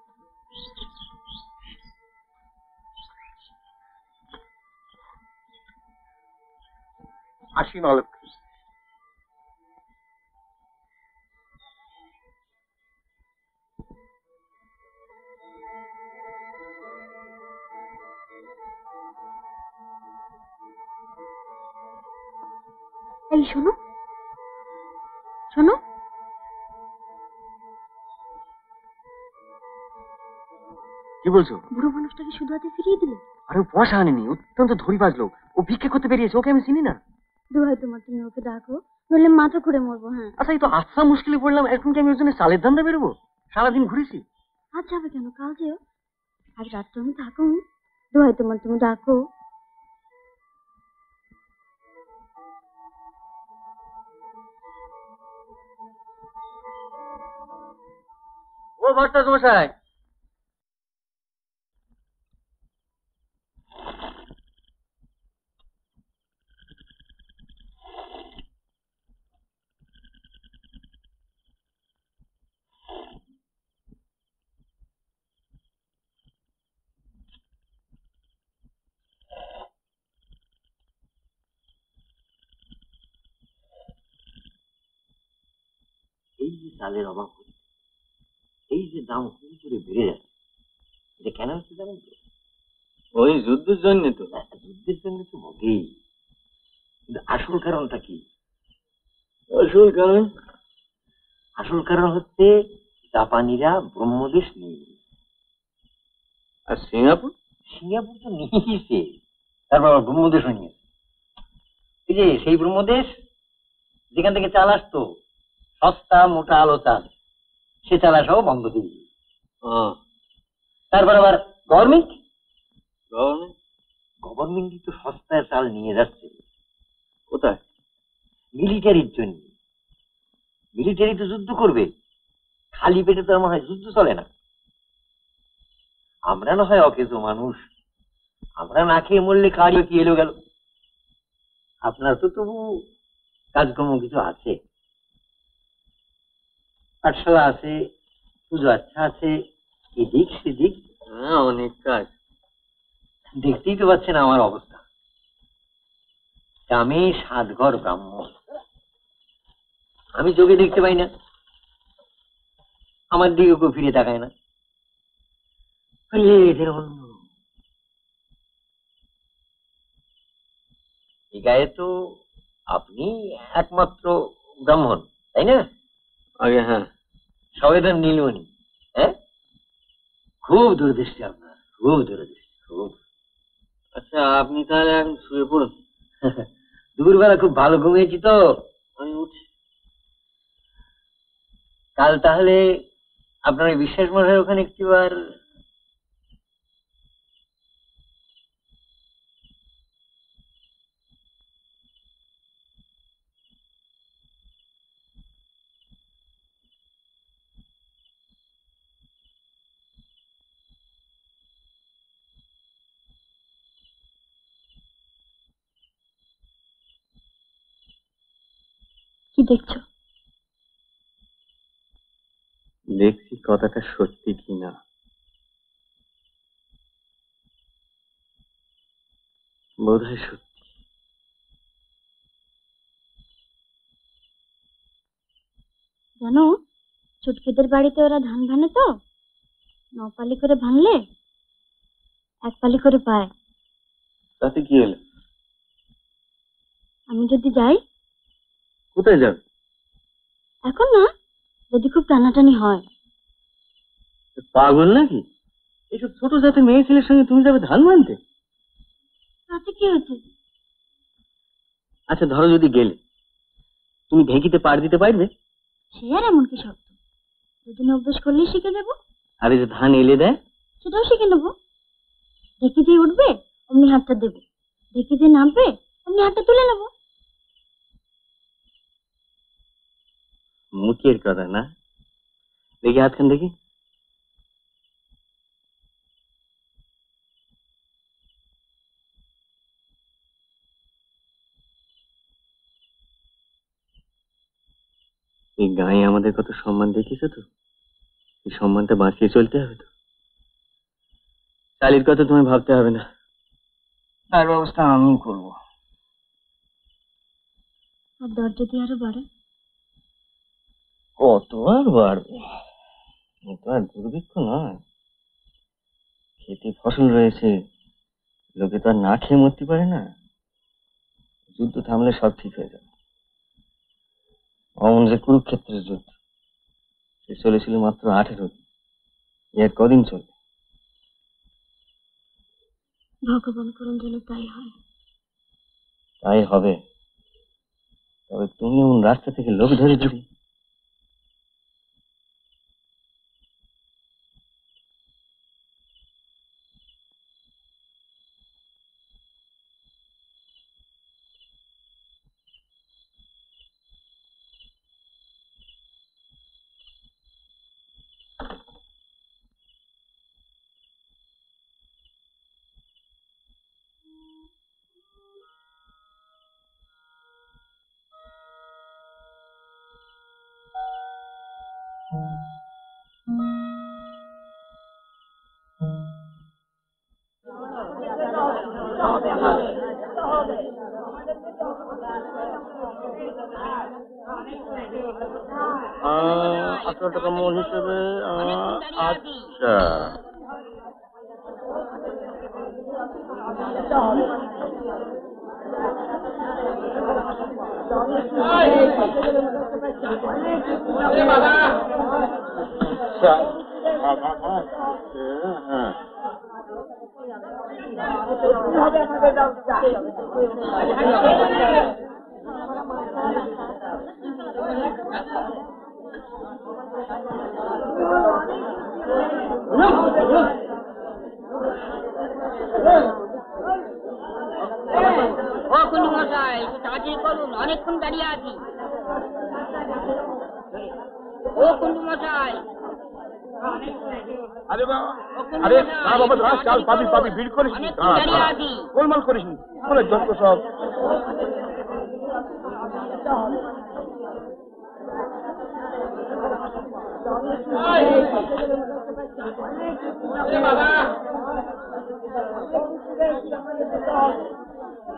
আসি নলক্ষী। এই শোনো শোনো, কি বলছো? বুড়ো মানুষটাকে শুধু হাতে ফিরিয়ে দিলে। আরে ও পয়সা আনেনি, অত্যন্ত ধরিবাজ লোক। ও ভিক্ষে করতে বেরিয়েছে, ওকে আমি চিনি না। দোহাই তোমার, তুমি ওকে ডাকো, নইলে মাথা ঘুরে মরবো। হ্যাঁ, আচ্ছা, এই তো আচ্ছা মুশকিলে পড়লাম। এখন কি আমি ওর জন্য চালের ধান্দা বেরোবো? সারাদিন ঘুরেছি। আজ যাবে কেন, কাল যেও। আজ রাতটা আমি থাকুন, দোহাই তোমার, তুমি ডাকো। ও ভট্টাচ মশাই, এই যে চালের অভাব হচ্ছে, এই যে দাম হুড় করে বেড়ে যাচ্ছে, এটা কেন হচ্ছে জানেন তো? ওই যুদ্ধের জন্য তো। যুদ্ধের জন্য তো বটেই, কিন্তু আসল কারণটা কি? আসল কারণ? আসল কারণ হচ্ছে জাপানিরা ব্রহ্মদেশ নিয়ে নিয়েছে। আর সিঙ্গাপুর? সিঙ্গাপুর তো নিয়েছে, তারপর আবার ব্রহ্মদেশও নিয়েছে। এই যে সেই ব্রহ্মদেশ যেখান থেকে চাল আসতো, সস্তা মোটা আলো চাল, সে চাল আসাও বন্ধ দিয়ে দিয়েছে। তারপর আবার গভর্নমেন্ট গভর্নমেন্টই তো সস্তায় চাল নিয়ে যাচ্ছে। কোথায়? মিলিটারির জন্য। মিলিটারি তো যুদ্ধ করবে, খালি পেটে তো আমার হয় যুদ্ধ চলে না। আমরা না হয় অকেজো মানুষ, আমরা না খেয়ে মরলে কারিও কি এলো গেল। আপনার তো তবু কাজকর্ম কিছু আছে, পাঠশালা আছে, পুজো আচ্ছা আছে, এদিক সেদিক। হ্যাঁ, অনেক কাজ। দেখতেই তো পাচ্ছেন আমার অবস্থা। আমি 7 ঘর ব্রাহ্মণ, আমি চোখে দেখতে পাই না, আমার দিকে কেউ ফিরে তাকায় না। এই গায়ে তো আপনি একমাত্র ব্রাহ্মণ, তাই না? আগে হ্যাঁ, সবেদার নীলমণি। হ্যাঁ, খুব দূরদৃষ্টি আপনার, খুব দূরদৃষ্টি, খুব। আচ্ছা, আপনি তাহলে এখন শুয়ে পড়ুন। দুপুরবেলা খুব ভালো ঘুমিয়েছি তো, আমি উঠছি। কাল তাহলে আপনার ওই বিশ্বাস মশাই ওখানে একটিবার। কি দেখছো? দেখছি কথাটা সত্যি কিনা। বোধহয় সত্যি। জানো, ছুটকিদের বাড়িতে ওরা ধান ভানে তো 9 পালি করে ভাঙলে 1 পালি করে পায়। তাতে কি হলো? আমি যদি যাই? কোথায় যাবে? এখন না, যদি খুব টানাটানি হয়। পাগল নাকি? এইসব ছোট জাতের মেয়ে ছেলের সঙ্গে তুমি যাবে ধান ভানতে? তাতে কি হয়েছে? আচ্ছা ধরো যদি গেলে, তুমি ঢেঁকিতে পাড় দিতে পারবে? সে আর এমন কি শক্ত, দুদিন অভ্যেস করলেই শিখে যাবো। আর এই যে ধান এলে দেয়, সেটাও শিখে নেবো। ঢেকে যে উঠবে অমনি হাতটা দেবো, ঢেকে যে নামবে অমনি হাতটা তুলে নেবো। মুখের কথা না, দেখি হাতখান দেখি। এই গায়ে আমাদের কত সম্মান দেখিয়েছো তো, এই সম্মানটা বাঁচিয়ে চলতে হবে তো। চালির কথা তোমায় ভাবতে হবে না, তার ব্যবস্থা আমি করবো। আর দর যদি আরো বাড়ে? কত আর বাড়বে, তো আর দুর্ভিক্ষ নয়, খেতে ফসল রয়েছে, লোকে তো আর না খেয়ে মরতে পারে না। যুদ্ধ থামলে সব ঠিক হয়ে যাবে। অমন যে কুরুক্ষেত্রের যুদ্ধ, সে চলেছিল মাত্র 18 দিন, এর কদিন চলবে? ভগবান করুন যেন তাই হয়। তাই হবে, তবে তুমি এমন রাস্তা থেকে লোক ধরে ধরে টাকা মন হিসেবে। আচ্ছা ও কুন্ডু মশাই, একটু তাড়াতাড়ি করুন, অনেকক্ষণ দাঁড়িয়ে আছি। ও কুন্ডু মশাই, আরে বাবা, আরে না বাবা, দাঁড়া, চাল পাবি পাবি, ভিড় করিস নি, অনেকক্ষণ দাঁড়া, দাঁড়িয়ে দাঁড়া, আছি। গোলমাল করিস নি, বলে যত সব।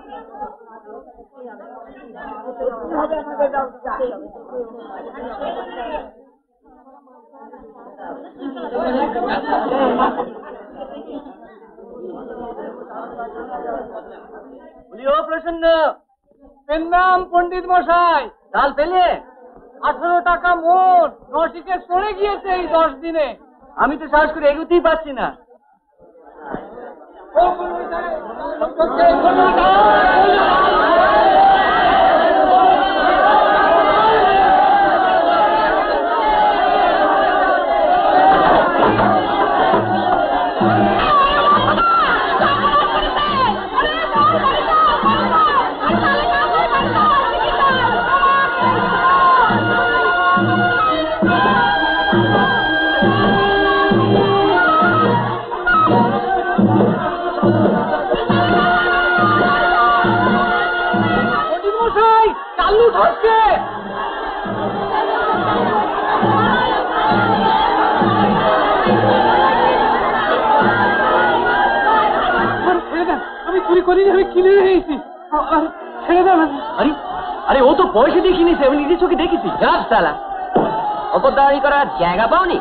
বলি ও প্রসন্ন, এর নাম পণ্ডিত মশাই, চাল পেলে? 18 টাকা মন রসিকে চড়ে গিয়েছে এই 10 দিনে। আমি তো সাহস করে এগোতেই পারছি না। চালু ধরছে। আমি চুরি করিনি, আমি কিনে নিয়েছি। ছেড়ে দেন। আরে আরে ও তো পয়সা দিয়ে কিনেছে, আমি নিজের চোখে দেখেছি। যাব সালা, অপরদারি করার জায়গা পাওনি?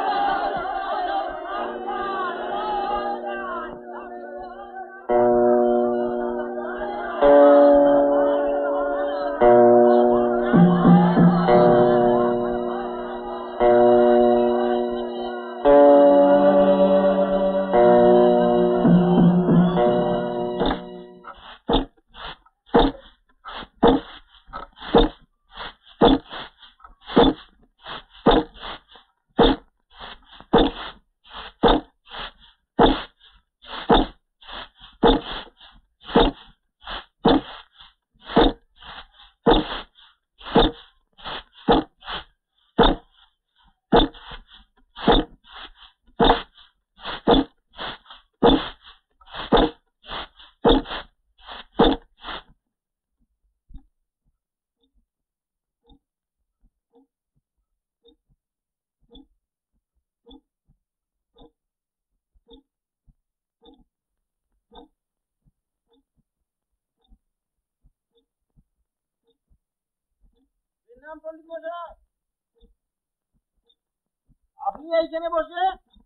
আপনি এইখানে বসে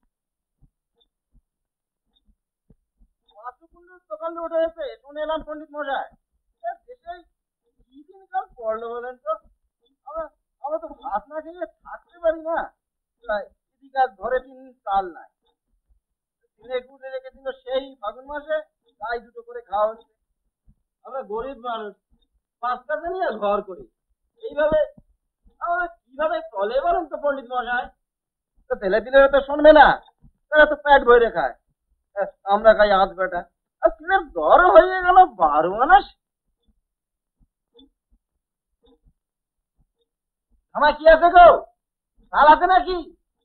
দোকান উঠে গেছে শুনে এলাম পণ্ডিত মশাই। দেশে কি দিনকাল পড়লো বলেন তো? আমরা তো ভাত না খেয়ে থাকতে পারি না। ঘরে 3 চাল নাই, দিনে গুড়ে রেখেছিল সেই ফাগুন মাসে, তাই 2টো করে খাওয়া হচ্ছে। আমরা গরিব মানুষ, 5 টাকা নিয়ে ঘর করি। এইভাবে আমরা কিভাবে চলে বলেন তো পণ্ডিত মশাই? তো ছেলে পিলেরা তো শুনবে না, তারা তো পেট ভরে খায়, আমরা খাই 8 বেটা। আর কিনের দর হয়ে গেল 12 আনা। আমার কি আছে গো? চাল আছে নাকি?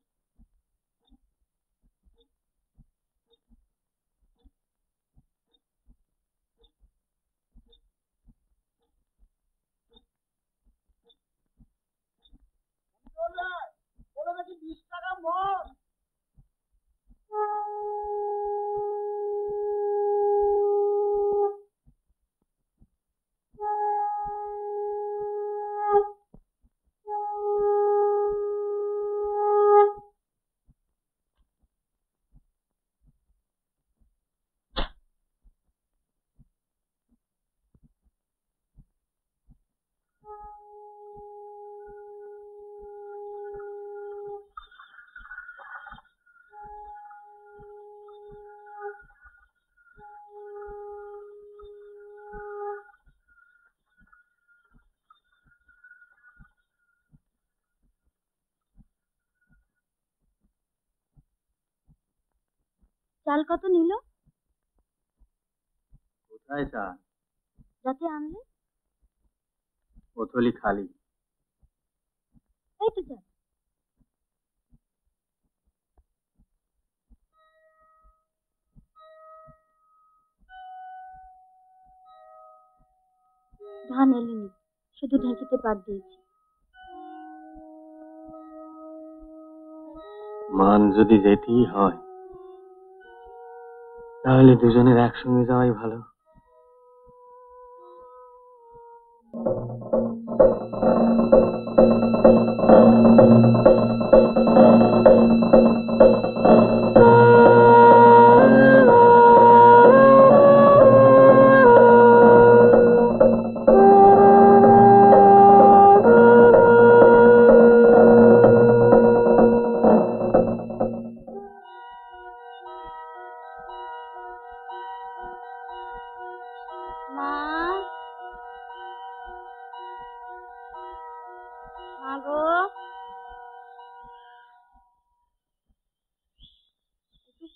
বলে নাকি 20 টাকা মন। চাল কত নিল? কোথায় চাল? রাতে আনলে? বোতলি খালি। এই তো চাল। ধান এলিনি, শুধু ঢেঁকিতে পাট দিয়েছি। মান যদি যেতেই হয় তাহলে দুজনের একসঙ্গে যাওয়াই ভালো।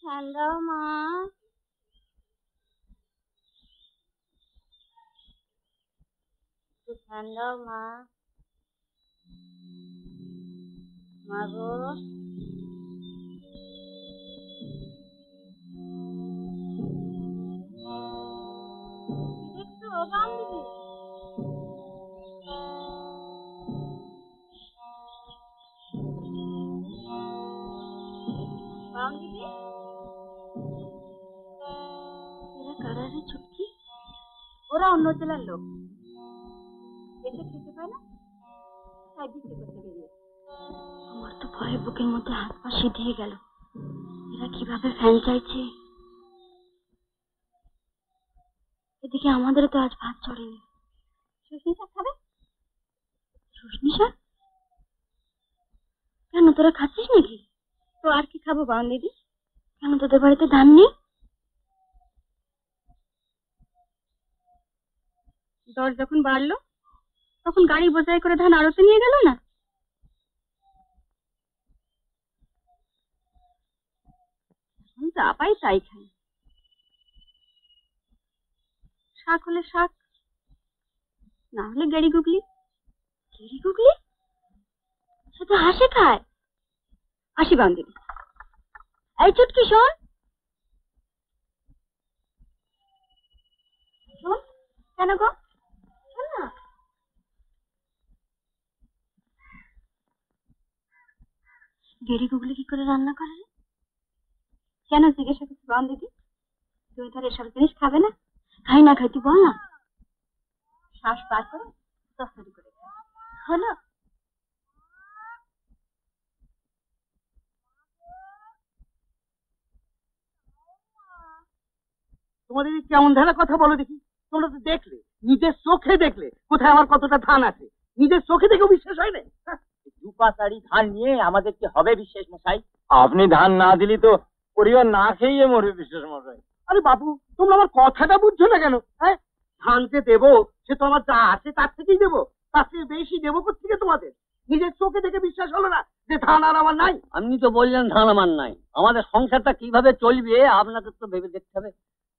ফ্যান দাও মা। একটু ফ্যান দাও মা। মা গো, দেখছো বাম দিদি? বাম দিদি, এরা কারা রে ছুটকি? ওরা অন্য জেলার লোক, এসে খেতে পায় না, তাই বিক্রি করতে বেরিয়েছে। আমার তো ভয়ে বুকের মধ্যে হাত পা সিঁধিয়ে গেল। এরা কিভাবে ফ্যান চাইছে? এদিকে আমাদেরও তো আজ ভাত চড়েনি। শুশনি শাক খাবে? শুশনি শাক? কেন, তোরা খাচ্ছিস নাকি? তো আর কি খাবো বাউন দিদি? কেন তোদের বাড়িতে ধান নেই? দর যখন বাড়লো তখন গাড়ি বোঝাই করে ধান আড়তে নিয়ে গেল না? যা পাই তাই খাই। শাক হলে শাক, না হলে গেড়ি গুগলি। গেড়ি গুগলি সে তো হাসে খায়। আসি বাউন দিদি। এই চুটকি শোন, শোন। কেন গো? শোন না। গেড়ি গুগলি কি করে রান্না করে? কেন জিজ্ঞাসা করছি বাউন দিদি? তুমি তার এসব জিনিস খাবে না? খাই না খাই তুই বল না। শ্বাস বার করে তরকারি করে খাই, হলো? তোমাদের এই কেমন ধারা কথা বলো দেখি। তোমরা তো দেখলে, নিজের চোখে দেখলে কোথায় আমার কতটা ধান আছে। নিজের চোখে দেখেও বিশ্বাস হয় না। দুপাশারি ধান নিয়ে আমাদের কি হবে বিশ্বাস মশাই? আপনি ধান না দিলি তো পরিবার না খেয়ে মরবে বিশ্বাস মশাই। আরে বাবু, তোমরা আমার কথাটা বুঝছো না কেন? হ্যাঁ, ধান যে দেবো সে তো আমার যা আছে তার থেকেই দেবো। তার থেকে বেশি দেবো কোথেকে তোমাদের? নিজের চোখে দেখে বিশ্বাস হলো না যে ধান আর আমার নাই? আপনি তো বললেন ধান আমার নাই, আমাদের সংসারটা কিভাবে চলবে আপনাকে তো ভেবে দেখতে হবে।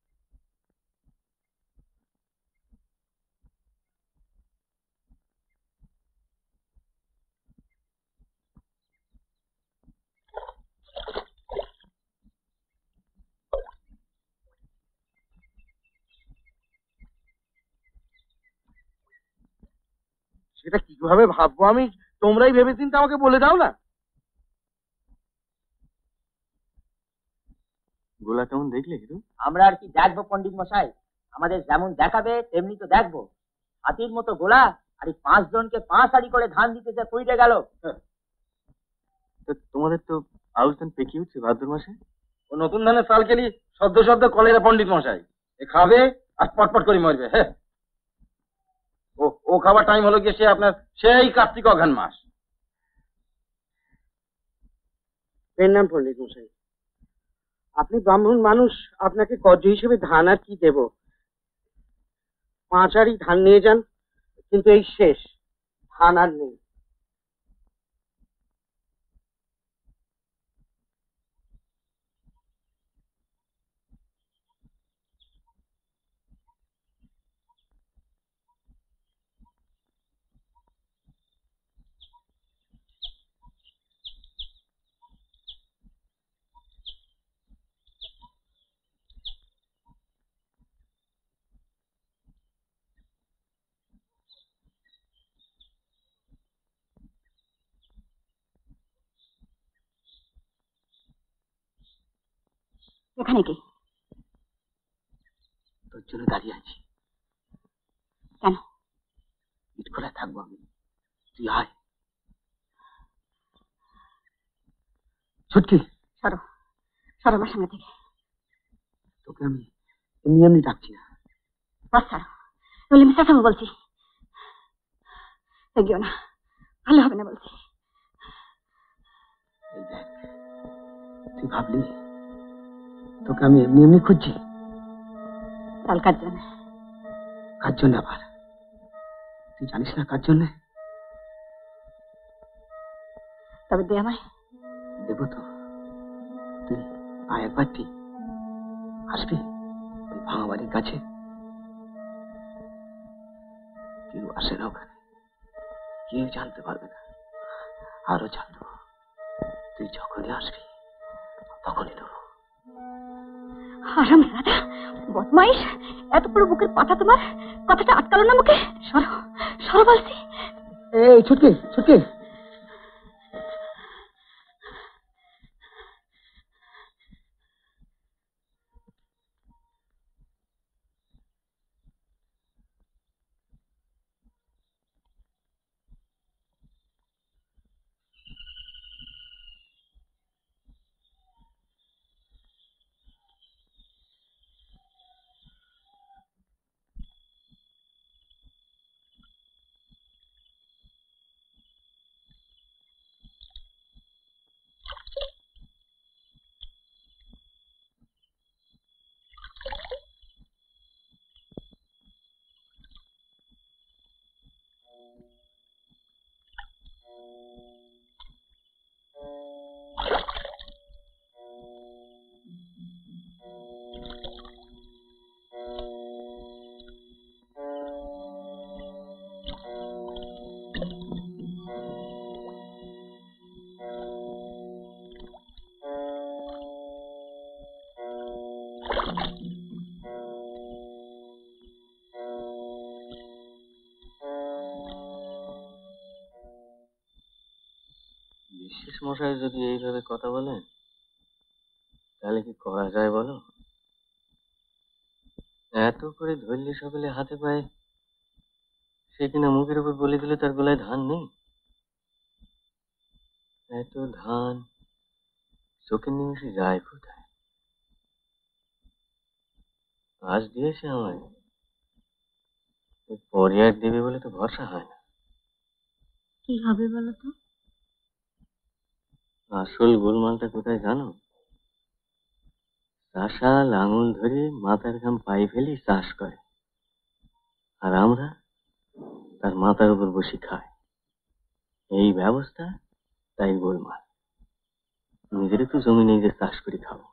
সেটা কিভাবে ভাববো আমি, তোমরাই ভেবে চিন্তে আমাকে বলে দাও না। গোলা কেমন দেখলে হিরু? আমরা আর কি দেখবো পণ্ডিত মশাই, আমাদের যেমন দেখাবে তেমনি তো দেখবো। হাতির মতো গোলা আর এই 5 জনকে 5 আড়ি করে ধান দিতে যে পড়ে গেল। তোমাদের তো আউশ ধান পেকে উঠছে ভাদ্র মাসে। ও নতুন ধানের চাল কেলি সদ্য সদ্য কলেরা পণ্ডিত মশাই, এ খাবে আর পটপট করে মরবে। হ্যাঁ, ও খাবার টাইম হলো গিয়ে সে আপনার সেই কার্তিক অঘ্রাণ মাস। এর নাম পণ্ডিত মশাই, আপনি ব্রাহ্মণ মানুষ, আপনাকে কর্য হিসেবে ধান আর কি দেব? 5 আড়ি ধান নিয়ে যান, কিন্তু এই শেষ, ধান আর নেই। এখানে কি? তোর জন্য দাঁড়িয়ে আছি। কেন? ইট খোলা থাকবো আমি, তুই আয়। ছুটকি, সরো, সরো আমার সামনে থেকে। তোকে আমি এমনি এমনি ডাকছি না। বাস ছাড়ো, বলে মিস্টার সামু বলছি। এগিয়েও না, ভালো হবে না বলছি। এই দেখ, তুই ভাবলি তোকে আমি এমনি এমনি খুঁজছি? চাল কার জন্য? কার জন্য আবার? তুই জানিস না কার জন্য? তবে দে আমায়। দেবো তো, তুই আয় একবার ঠিক আসবি ওই ভাঙা বাড়ির কাছে। কেউ আসে না ওখানে, কেউ জানতে পারবে না। আরো জানবো, তুই যখনই আসবি তখনই নেবো। হারাম দাদা, বদমাইশ, এত বড় বুকের পাটা তোমার, কথাটা আটকালো না মুখে? সরো সরো বলছি। এই ছুটকি ছুটকি, বিশেষ মশাই যদি এইভাবে কথা বলেন তাহলে কি করা যায় বলো? এত করে ধরলে সকলে হাতে পায়ে, সে কিনা মুখের উপর বলে দিলে তার গলায় ধান নেই। এত ধান চোখের নিমেষে যায় কোথায়? আজ দিয়েছে আমায়, পরে আর দেবে বলে তো ভরসা হয় না। কি হবে বলো তো? আসল গোলমালটা কোথায় জানো? চাষা লাঙল ধরে মাথার ঘাম পায়ে ফেলে চাষ করে, আর আমরা তার মাথার উপর বসে খাই। এই ব্যবস্থা, তাই গোলমাল। নিজের তো জমি নেই যে চাষ করে খাবো।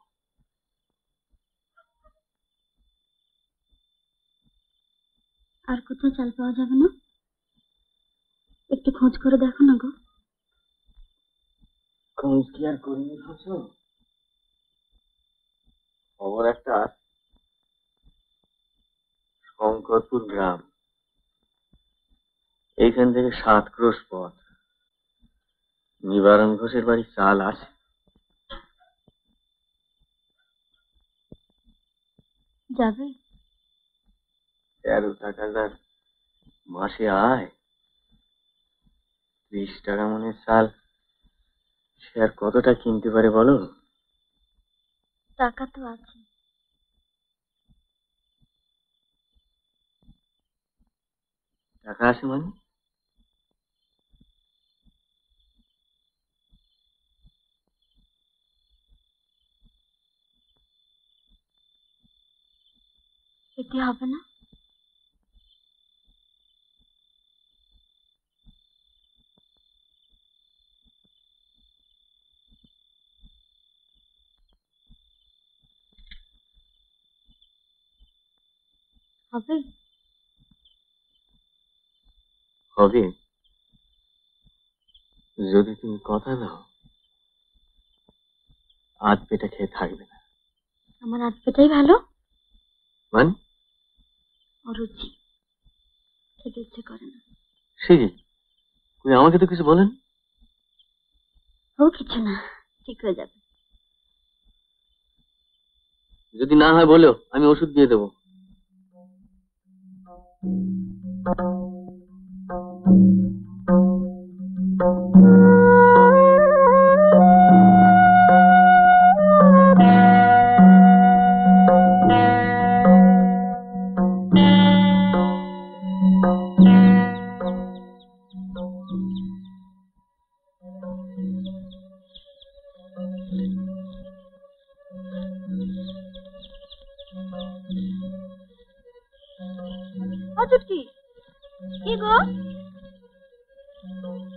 আর কোথাও চাল পাওয়া যাবে না? একটু খোঁজ করে দেখো না গো। খোঁজ কি আর করিনি বুঝছো? খবর একটা, শঙ্করপুর গ্রাম, এইখান থেকে 7 ক্রোশ পথ, নিবারণ ঘোষের বাড়ি চাল আছে। যাবে? 13 টাকা যার মাসে আয়, 20 টাকা মনে চাল, সে আর কতটা কিনতে পারে বলো? টাকা তো আছে। টাকা আছে মানে? এতে হবে না? হবে? হবে যদি তুমি কথা দাও আধ পেটা খেয়ে থাকবে না। আমার আধ পেটাই ভালো। মানে? অরুচি, খেতে ইচ্ছে করে না। সে কি? কই আমাকে তো কিছু বলেন। ও কিছু না, ঠিক হয়ে যাবে। যদি না হয় বলো, আমি ওষুধ দিয়ে দেবো। ও চুটকি, কি গো?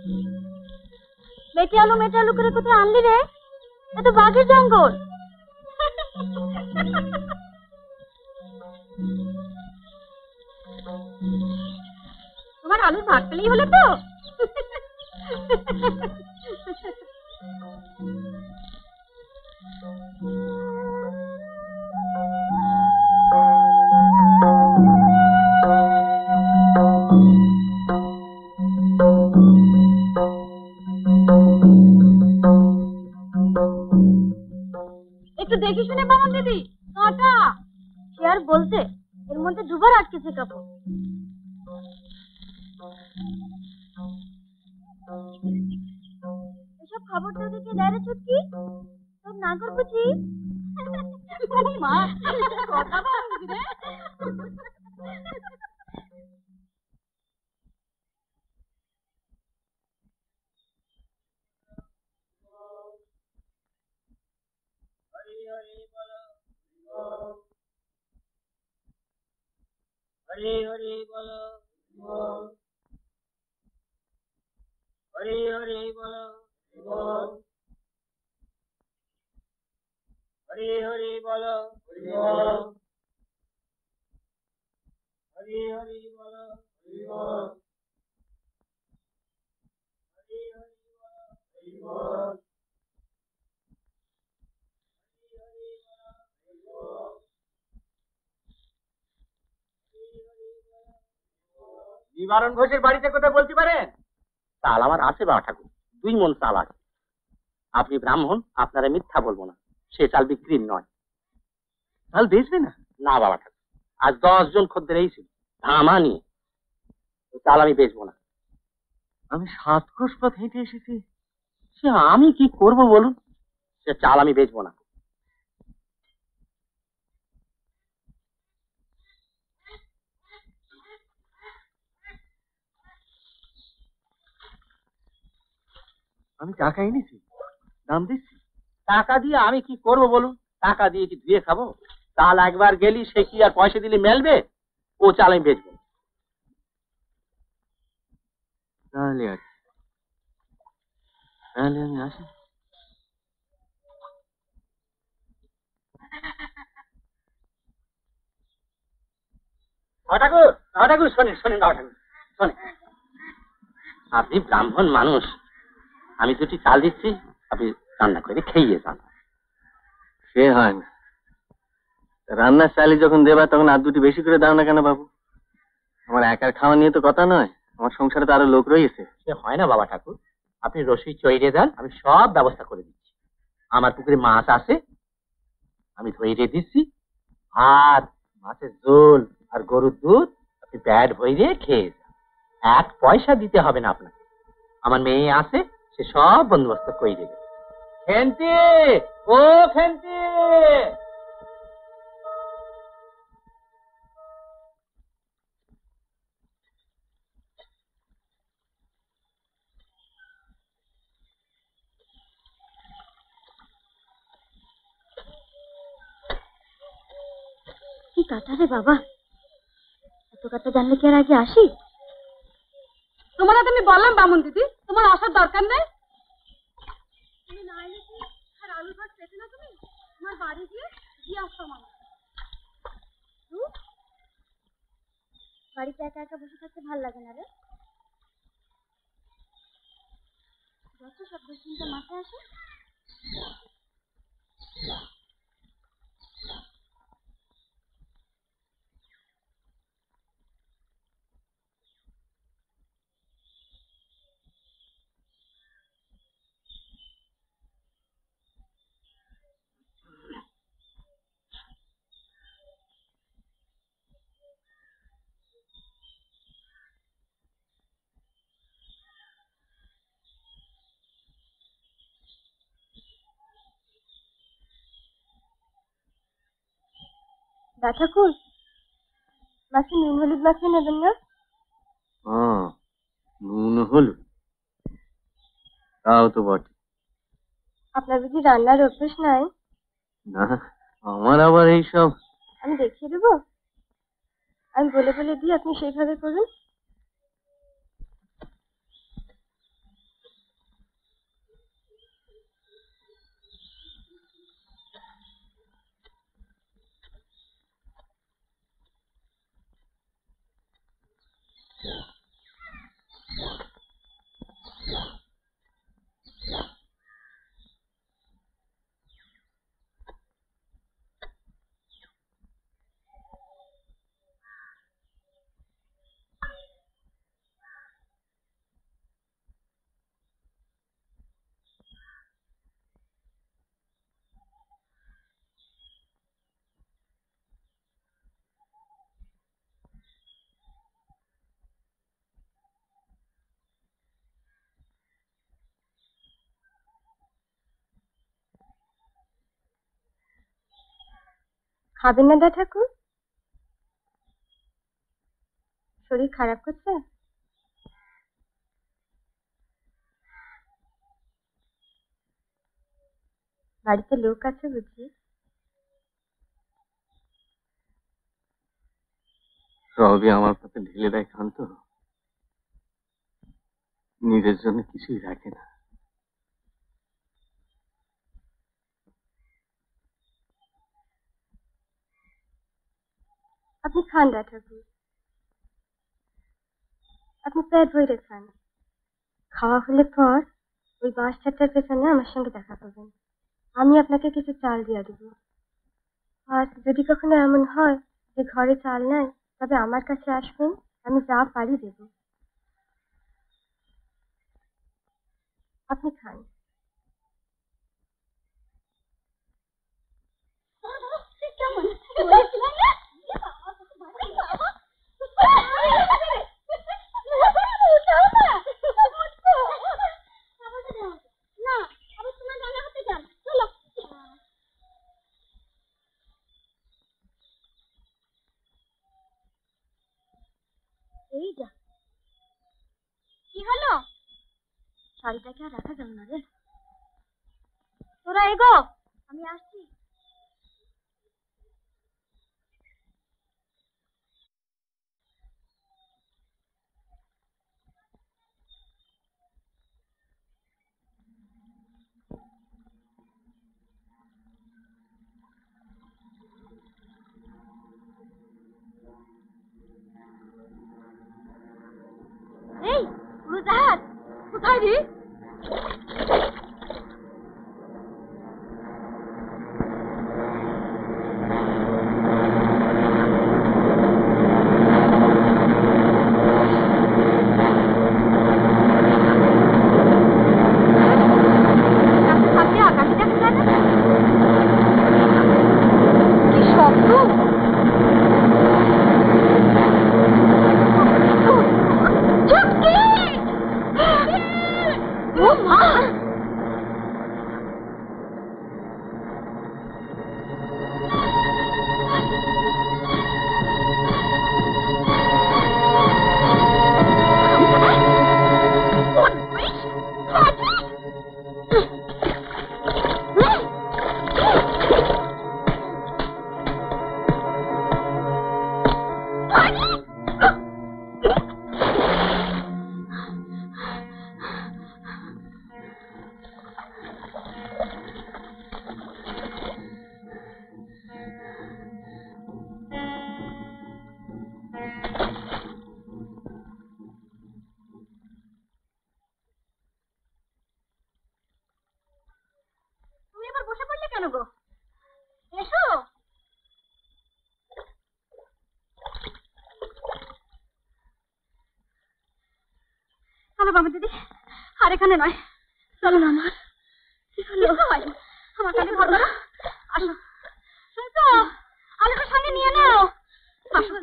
মেটে আলু করে কোথায় আনলি রে? এ তো বাঘের জঙ্গল। তোমার আলুর ভাত পেলেই হলো তো। একটু দেখে শুনে বামন দিদি, কাঁটা। সে আর বলতে, এর মধ্যে দুবার আটকেছে কাপড়। এসব খবর তোদেরকে দেয় রে চুটকি? তোর না কর বুঝি? মা, কথা বল রে। হরি হরি বলো, হরি হরি বলো, হরি হরি বলো, হরি হরি বলো, হরি হরি বলো। নিবারণ ঘোষের বাড়িতে কোথায় বলতে পারেন? চাল আমার আছে বাবা ঠাকুর, 2 মণ চাল আছে। আপনি ব্রাহ্মণ, আপনারা মিথ্যা বলবো না, সে চাল বিক্রির নয়। চাল বেচবে না? না বাবা ঠাকুর, আজ 10 জন খদ্দের এসেছিল ধামা নিয়ে, ওই চাল আমি বেচবো না। আমি 7 কোষ পথ হেঁটে এসেছি, সে আমি কি করব বলুন, সে চাল আমি বেচবো না। আমি টাকা এনেছি, দাম দিচ্ছি। টাকা দিয়ে আমি কি করব বলুন, টাকা দিয়ে কি ধুয়ে খাবো? চাল একবার গেলি সে কি আর পয়সা দিলে মেলবে? ও চাল আমি বেচবো। তাহলে আর তাহলে আমি আসি। ঠাকুর, ঠাকুর শোনেন, শোনেন বাবা ঠাকুর, শোনেন। আপনি ব্রাহ্মণ মানুষ, আমি 2টি চাল দিচ্ছি, আপনি রান্না করে খেয়ে যান। সে হয় না, রান্নার চালি যখন দেবা তখন আর 2টি বেশি করে দাও না কেন বাবু? আমার একার খাওয়া নিয়ে তো কথা নয়, আমার সংসারে তো আরো লোক রয়েছে। সে হয় না বাবা ঠাকুর, আপনি রসুই চইরে দেন, আমি সব ব্যবস্থা করে দিচ্ছি। আমার পুকুরে মাছ আছে, আমি ধরে দিচ্ছি। ভাত, মাছের ঝোল আর গরুর দুধ আপনি পেট ভরে খেয়ে যান, 1 পয়সা দিতে হবে না আপনাকে। আমার মেয়ে আছে, সে সব বন্দোবস্ত করে দেবে। খেন্তি, ও খেন্তি। কি কাটা রে বাবা, এত কাটা জানলে কি আর আগে আসি? তোমার তো আমি বললাম বামন দিদি, তোমার আসার দরকার নেই। তুমি না এলে কি আর আলু ভাত পেতে না? তুমি তোমার বাড়ি গিয়ে দিয়ে আসতাম আমি। বাড়িতে একা একা বসে থাকতে ভাল লাগে না রে? যত শব্দ শুনতে মাথায় আসে। ঠাকুর, মাসে নুন হলুদ মাছে নেবেন না? নুন হলুদ, তাও তো বটে। আপনার বুঝি রান্নার অভ্যেস নাই? না, আমার আবার এইসব। আমি দেখিয়ে দেবো, আমি বলে বলে দিই, আপনি সেইভাবে করুন। খাবেন না দা ঠাকুর? শরীর খারাপ করছে? বাড়িতে লোক আছে বুঝি? রবি আমার পাতে ঢেলে দেয় খান্ত, নিজের জন্য কিছুই রাখে না। আপনি খান দা ঠাকুর, আপনি পেট ভরে খান। খাওয়া হলে পর ওই বাঁশ ছাটার পেছনে আমার সঙ্গে দেখা করবেন, আমি আপনাকে কিছু চাল দিয়ে দেব। আর যদি কখনো এমন হয় যে ঘরে চাল নাই, তবে আমার কাছে আসবেন, আমি যা পারি দেব। আপনি খান। এই যা, কি হলো? শাড়িটাকে আর রাখা যাবে না রে। তোরা এগো, আমি আসছি। এই উড়োজাহাজ কোথায় রে? আকাশে দেখা যায় না? কি শব্দ! ও মা! তুমি এবার বসে পড়লে কেন গো? এসো। চলো বাবা দিদি, আর এখানে নয়, চলো না। আমার আমার কাছে ধরো না। আসো, শুনছো? আলোকে সঙ্গে নিয়ে নাও। আসো।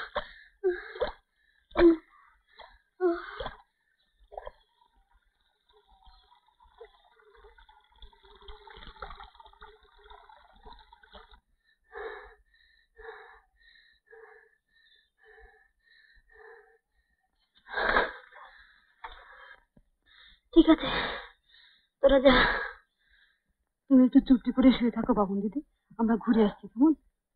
ঠিক আছে, তোরা যা। তুমি একটু চুপটি করে শুয়ে থাকো বাবন দিদি, আমরা ঘুরে আসছি। কেমন?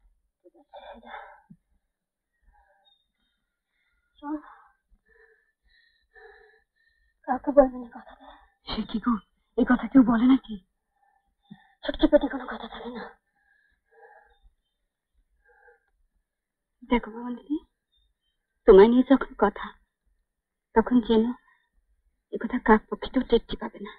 চল, কাউকে বলবে না কথাটা। সে কি গো, এই কথা কেউ বলে নাকি? ছোট্ট পেটে কোনো কথা থাকে না। দেখো বাবন দিদি, তোমায় নিয়ে যখন কথা, তখন যেন এ কথা কাক পক্ষেও টেরটি পাবে না।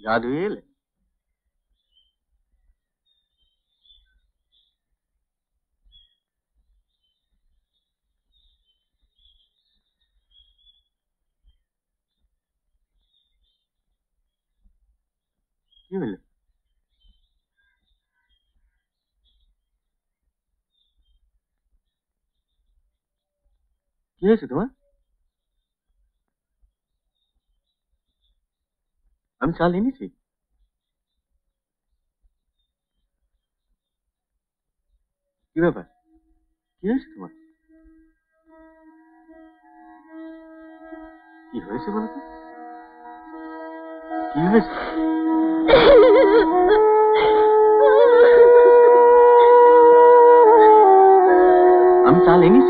গা ধুয়ে এলে? কি হলো? কি হয়েছে তোমার? আমি চাল এনেছি। কি ব্যাপার? কি হয়েছে তোমার? কি হয়েছে বলো তো? কি হয়েছে? আমি চাল এনেছি।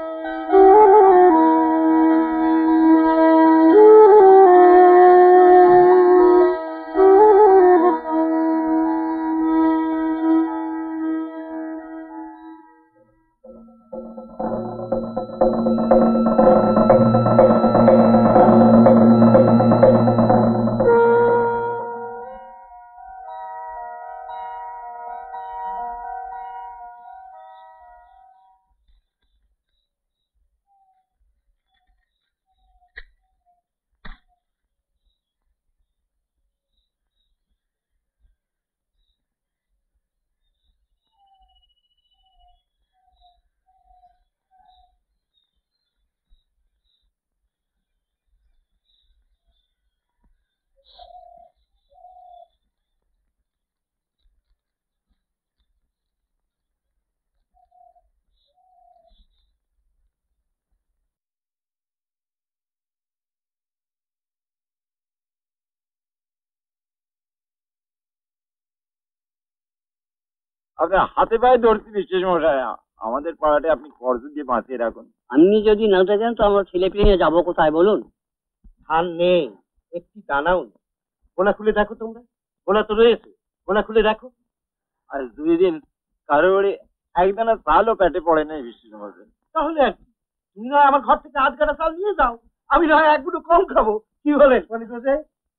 আপনার হাতে পায়ে ধরছি বিশেষ মশাই, আমাদের পাড়াতে আপনি কর্জ দিয়ে বাঁচিয়ে রাখুন। আপনি যদি না থাকেন তো আমার ছেলে পেলে নিয়ে যাবো কোথায় বলুন? ধান নেই, একটি দানাও নেই। গোলা খুলে দেখো তোমরা, গোলা তো রয়েছে, গোলা খুলে দেখো। আর 2 দিন কারো বাড়ি একদানা চালও পেটে পড়ে নাই বিশেষ মশাই। তাহলে আর কি? তুমি নয় আমার ঘর থেকে 8 গাড়া চাল নিয়ে যাও, আমি নয় 1 মুঠো কম খাবো। কি বলে পণ্ডিত মশাই?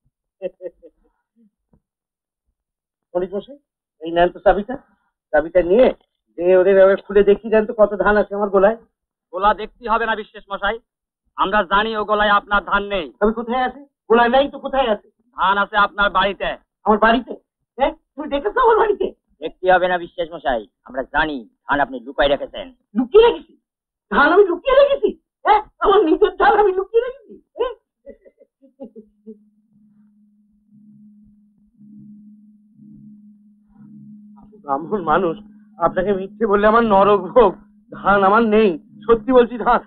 পণ্ডিত মশাই, এই নেন তো চাবিটা। চাবিটা নিয়ে যে ওদের এভাবে খুলে দেখি দেন তো কত ধান আছে আমার গোলায়। গোলা দেখতে হবে না বিশ্বাস মশাই, আমরা জানি ও গোলায় আপনার ধান নেই। তবে কোথায় আছে? গোলায় নাই তো কোথায় আছে? ধান আছে আপনার বাড়িতে। আমার বাড়িতে? হ্যাঁ, তুমি দেখেছো আমার বাড়িতে? দেখতে হবে না বিশ্বাস মশাই, আমরা জানি ধান আপনি লুকাই রেখেছেন। লুকিয়ে রেখেছি? ধান আমি লুকিয়ে রেখেছি? হ্যাঁ, আমার নিজের ধান আমি লুকিয়ে রেখেছি? হ্যাঁ? আপনি ব্রাহ্মণ মানুষ, আপনাকে মিথ্যে বললে আমার নরক ভোগ। ধান আমার নেই, সত্যি বলছি ধান।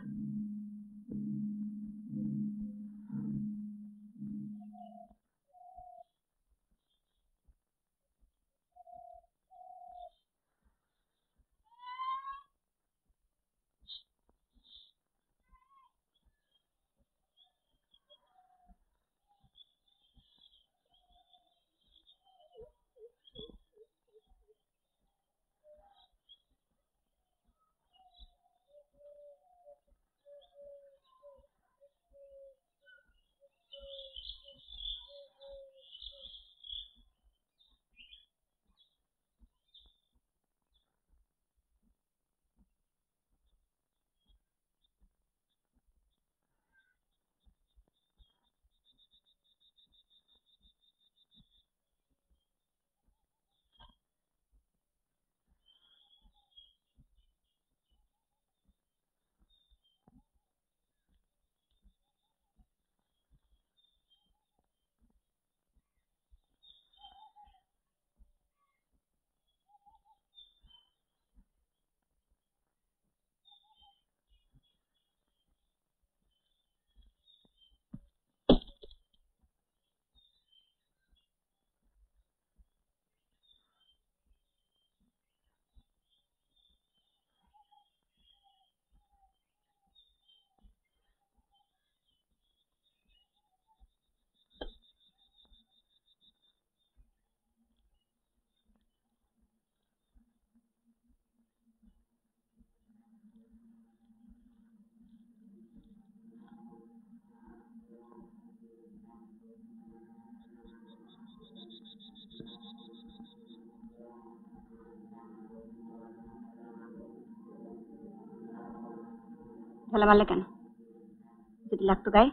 ঢেলা মারলে কেন? যদি লাগতো গায়ে।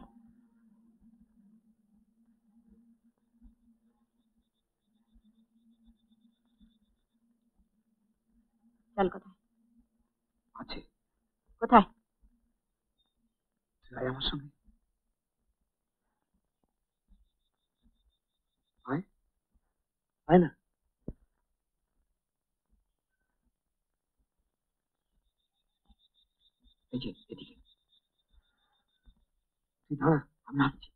চাল কোথায়? আছে। কোথায়? আয় আমার সঙ্গে। আয়, আয় না। এই যে এদিকে, তুই দাঁড়া, আমি আসছি।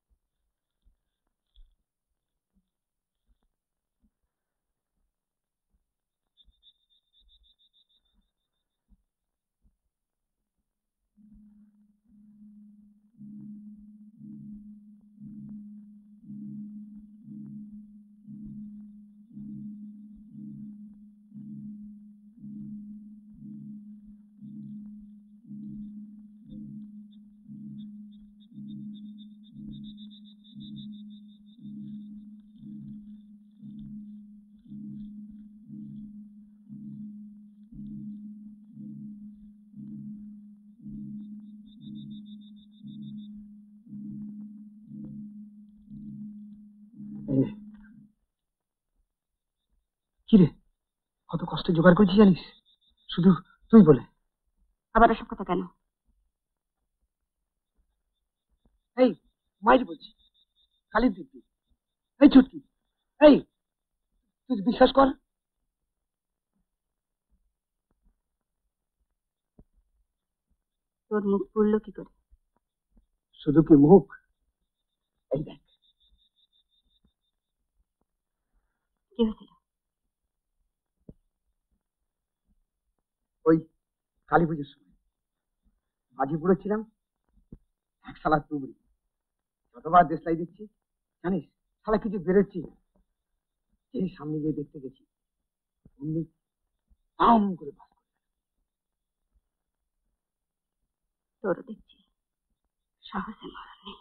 কিরে, কত কষ্ট জোগাড় করেছি জানিস? শুধু তুই বলে। আবার ওসব কথা কেন? এই মাইরি বলছি, খালি দিব্যি। এই ছুটকি, এই তুই বিশ্বাস কর, তোর মুখ পুড়লো কি করে? শুধু কি মুখ, এই দেখ। কি হয়েছিল? ওই কালী পুজোর সময় বাজি পুড়েছিলাম, এক শালা তুবড়ি, যতবার দেশলাই দিচ্ছি জানিস, শালা কিছু বেরোচ্ছি। এই সামনে গিয়ে দেখতে গেছি, অমনি আম করে বাস। তোরও দেখছি সাহসে মরণ নেই।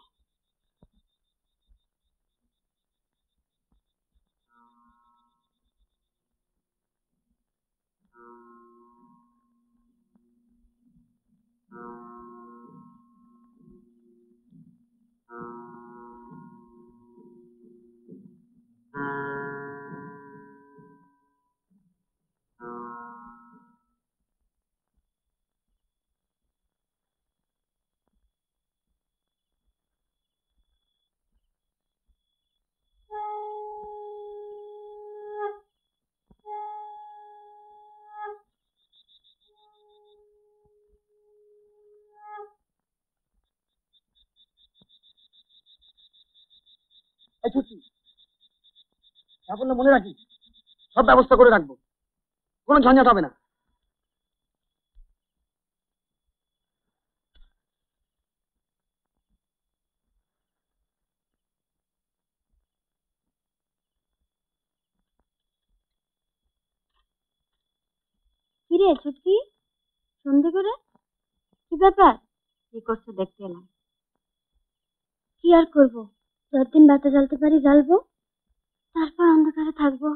এই ছুটকি, যা বললে মনে রাখিস, সব ব্যবস্থা করে রাখবো, কোনো ঝঞ্ঝাট হবে না। কিরে ছুটকি, সন্ধে করে কি ব্যাপার? কি করছো দেখতে এলাম। কি আর করবো, যতদিন বাতি জ্বালতে পারি জ্বালবো, তারপর অন্ধকারে থাকবো।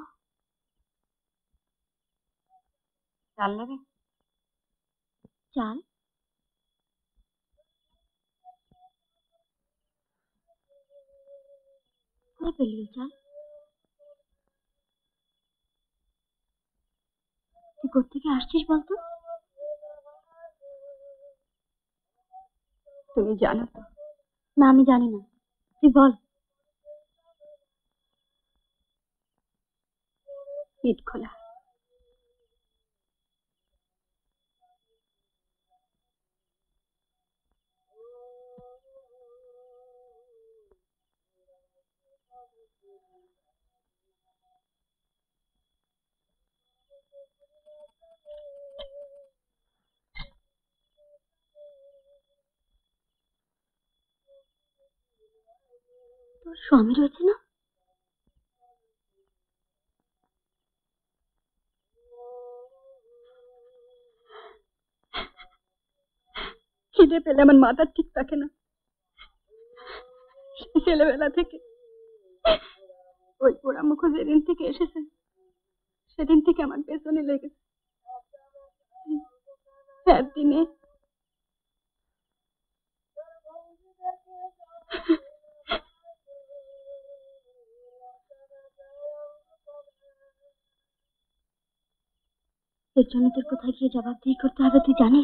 চাল নেবে? চাল? কোথায় পেলি চাল? তুই কোত্থেকে আসছিস বলতো? তুমি জানো তো? না, আমি জানি না, তুই বল। ইট খোলা। তোর স্বামী রয়েছে না? খিদে পেলে আমার মাথা ঠিক থাকে না, ছেলেবেলা থেকে ওই পোড়া মুখ যেদিন থেকে এসেছে সেদিন থেকে আমার পেছনে লেগেছে। একদিনে এর জন্য তোর কোথায় গিয়ে জবাবদিহি করতে হবে তুই জানিস?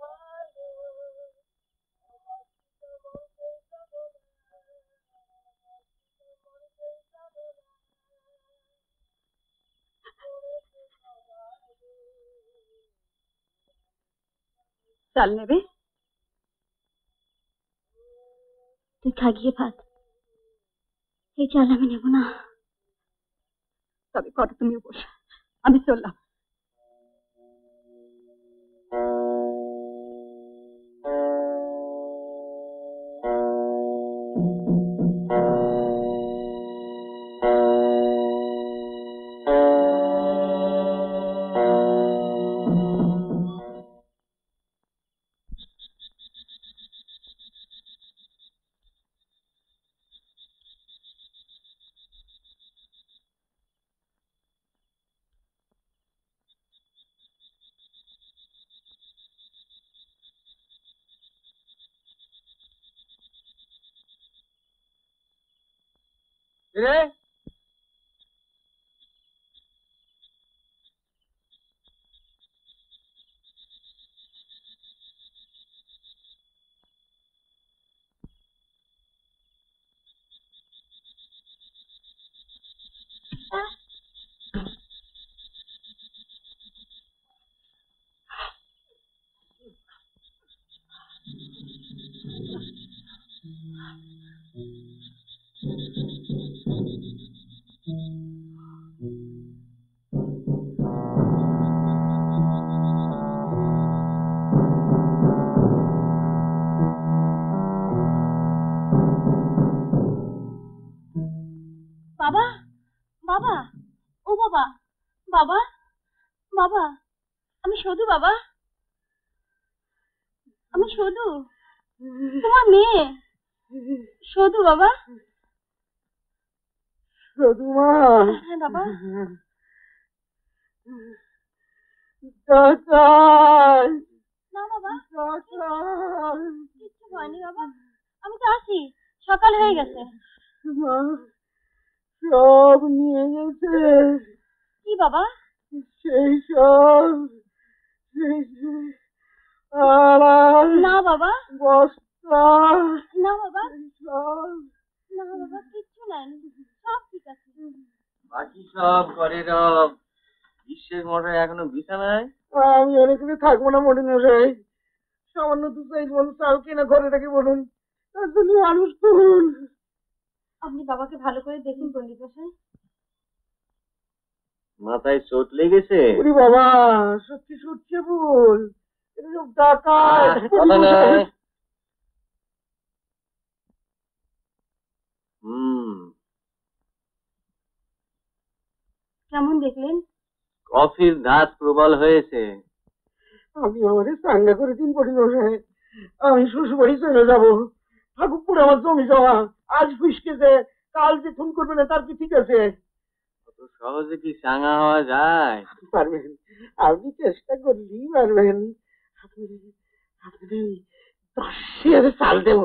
চাল নেবে? তুই খা গিয়ে ভাত। এই চাল আমি নেব না। তবে কত তুমি বস, আমি চললাম। রে বাবা, বাবা, ও বাবা, বাবা, বাবা, আমি শুধু বাবা, আমি শুধু তোমার মেয়ে, শুধু বাবা। শুধু মা, হ্যাঁ বাবা। না বাবা, কিচ্ছু হয়নি বাবা, আমি তো আছি, সকাল হয়ে গেছে। সব নিয়ে গেছে। কি বাবা? সেই সব না বাবা, বস্তা, না বাবা, সব না বাবা, কিচ্ছু নাই, সব ঠিক আছে। বাকি সব ঘরে রব। বিশ্বের মশাই এখনো বিছানায়। আমি অনেক থাকবো না মনে মশাই। সামান্য দু চাইজ বলুন চাল কিনা ঘরে রেখে বলুন, তার জন্য মানুষ করুন। আপনি বাবাকে ভালো করে দেখুন পণ্ডিত মশাই। মাথায় চোট লেগেছে। ওরে বাবা, সত্যি সত্যি বল, এটা সব ডাকাত। কথা নাই। কেমন দেখলেন? কফির ধাত প্রবল হয়েছে। আমি আমাদের চাঙ্গা করে দিন পড়ি মশাই। আমি শ্বশুর বাড়ি চলে যাবো। ঠাকুরপুর আমার জমি জমা আজ ফুসকেছে, কাল যে খুন করবে না তার কি ঠিক আছে? অত সহজে কি চাঙ্গা হওয়া যায়? পারবেন, আপনি চেষ্টা করলেই পারবেন। আপনি 10,000 চাল দেবো।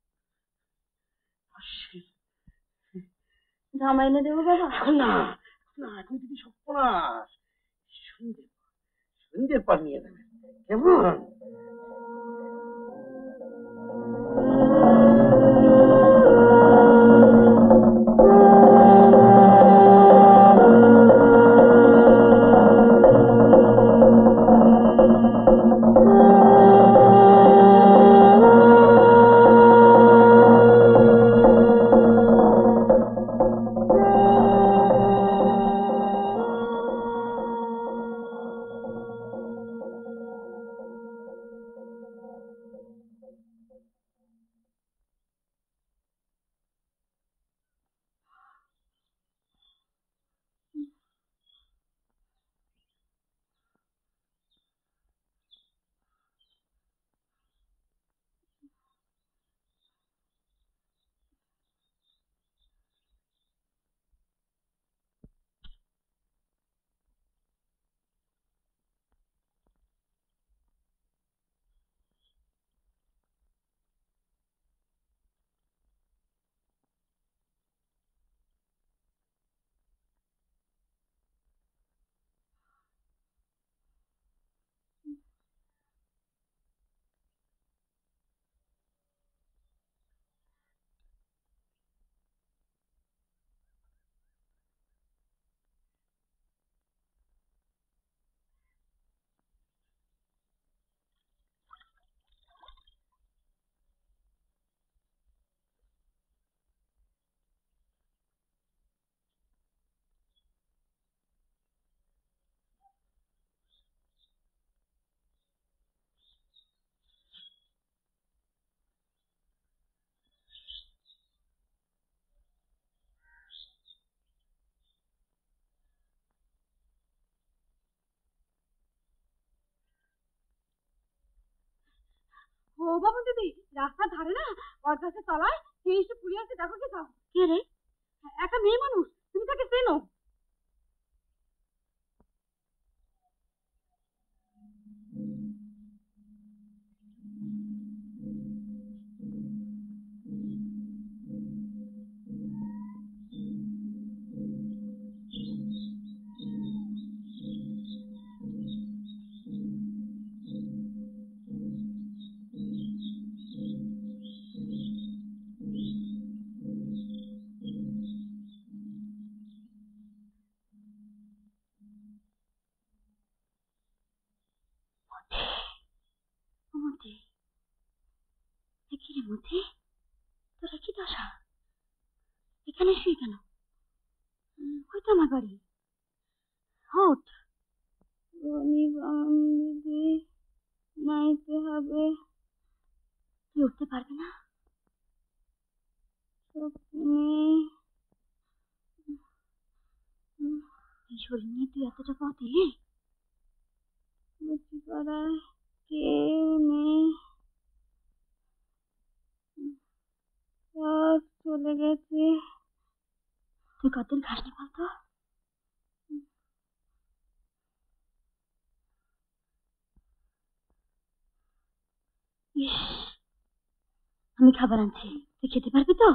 জামা এনে দেবো বাবা? এখন না, এখন যদি সর্বনাশ। সন্ধ্যের পর নিয়ে যাবেন কেমন? ও বাবু দিদি, রাস্তার ধারে না ওর কাছে তলায় কে এসে পুড়ে আছে, দেখো কি তাও। কে রে? একটা মেয়ে মানুষ, তুমি তাকে চেনো? মতি, কি রে মতি, তোরা কি দশা? এখানে শুয়ে কেন? ওই তো আমার বাড়ি। হট দিদি, নাইতে হবে। তুই উঠতে পারবি না? এই শরীর নিয়ে তুই এতটা পথ এলি? পাড়ায় কেউ নেই, সব চলে গেছে। তুই কতদিন খাসনি বলতো? আমি খাবার আনছি, তুই খেতে পারবি তো?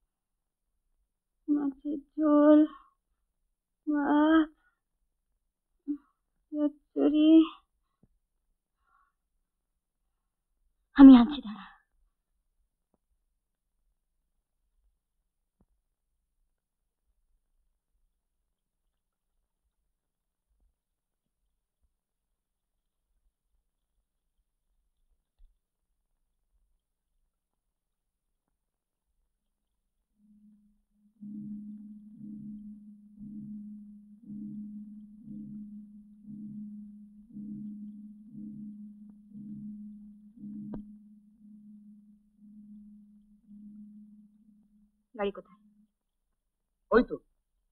মাছের ঝোল, ভাত, চচ্চড়ি। আমি আনছি, দাঁড়া। গাড়ি কোথায়? ওই তো।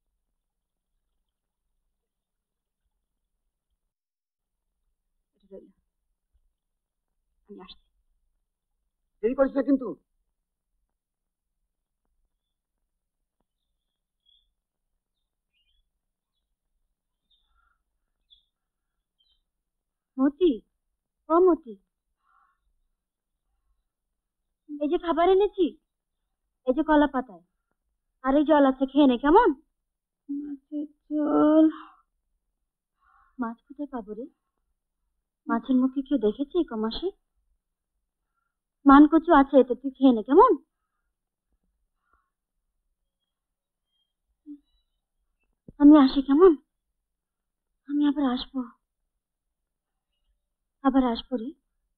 এটা রইল, আমি আসছি। দেরি করিস না কিন্তু। মতি, ও মতি, এই যে খাবার এনেছি, এই যে কলা পাতায়, আর এই জল আছে, খেয়ে নে কেমন? মাছের ঝোল। মাছ কোথায় পাবো রে? মাছের মুখে কেউ দেখেছে এই কমাসে? মান কচু আছে, এতে তুই খেয়ে নে কেমন? আমি আসি কেমন? আমি আবার আসবো, আবার আসবো রে।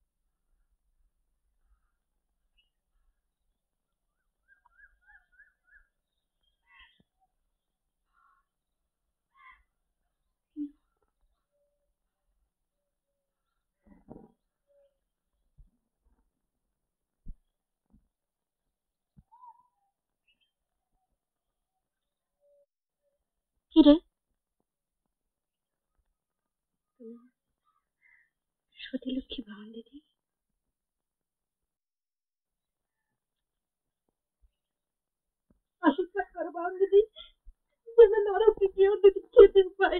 কি রে? সতী লক্ষ্মী ভগবান দিদি, আশীর্বাদ করো ভগবান দিদি, যেন নরকে কেউ দিদি খেতে পায়।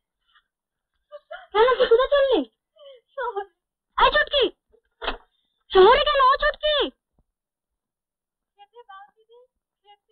কেন তুই কোথায় চললি? শহরে। আয় চটকি, শহরে কেন? ও চটকি, খেতে পাও দিদি, খেতে।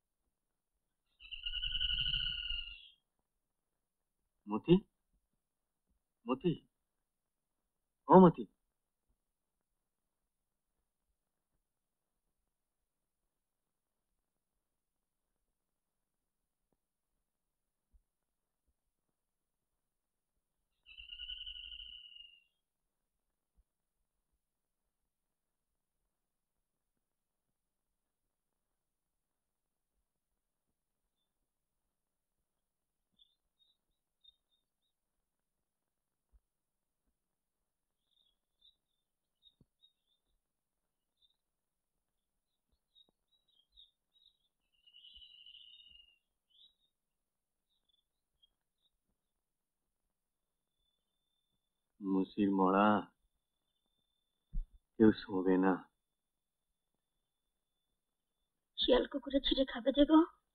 মতি, মতি, ও মতি, মুসির মরা, কেউ শোবে না। শিয়াল কুকুরে ছিঁড়ে খাবে যে গো।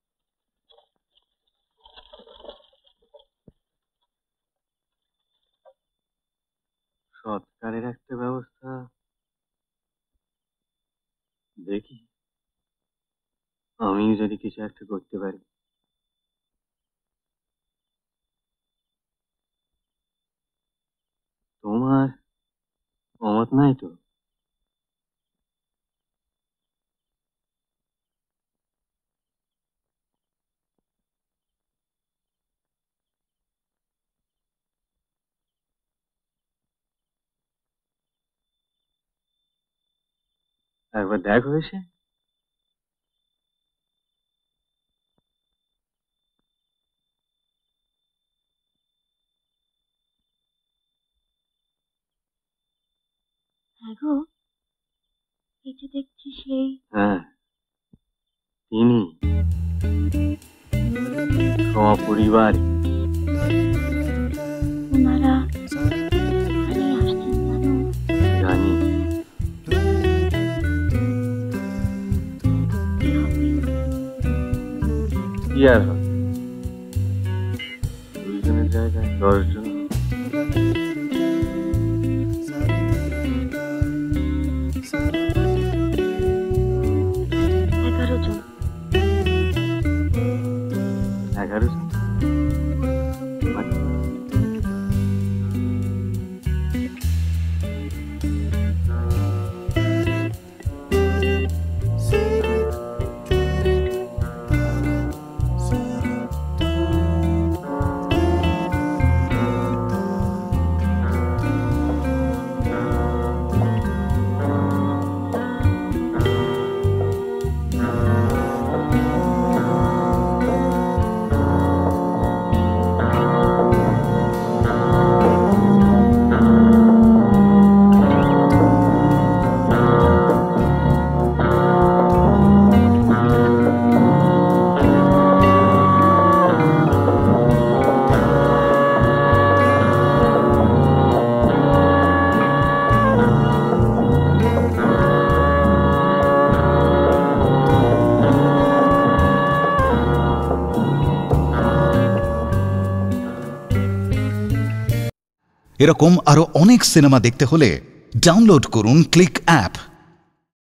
সৎকারের একটা ব্যবস্থা দেখি, আমি যদি কিছু একটা করতে পারি। তোমার অমত নাই তো? একবার দেখো এসে। হ্যাঁ গো, এই যে দেখছি সেই। হ্যাঁ, তিনি সপরিবার ওনারা এখানেই আসছেন জানো। জানি। কি হবে? কি আর হবে? দুইজনের জায়গায় 10 জন। এরকম আরো অনেক সিনেমা দেখতে হলে ডাউনলোড করুন ক্লিক অ্যাপ।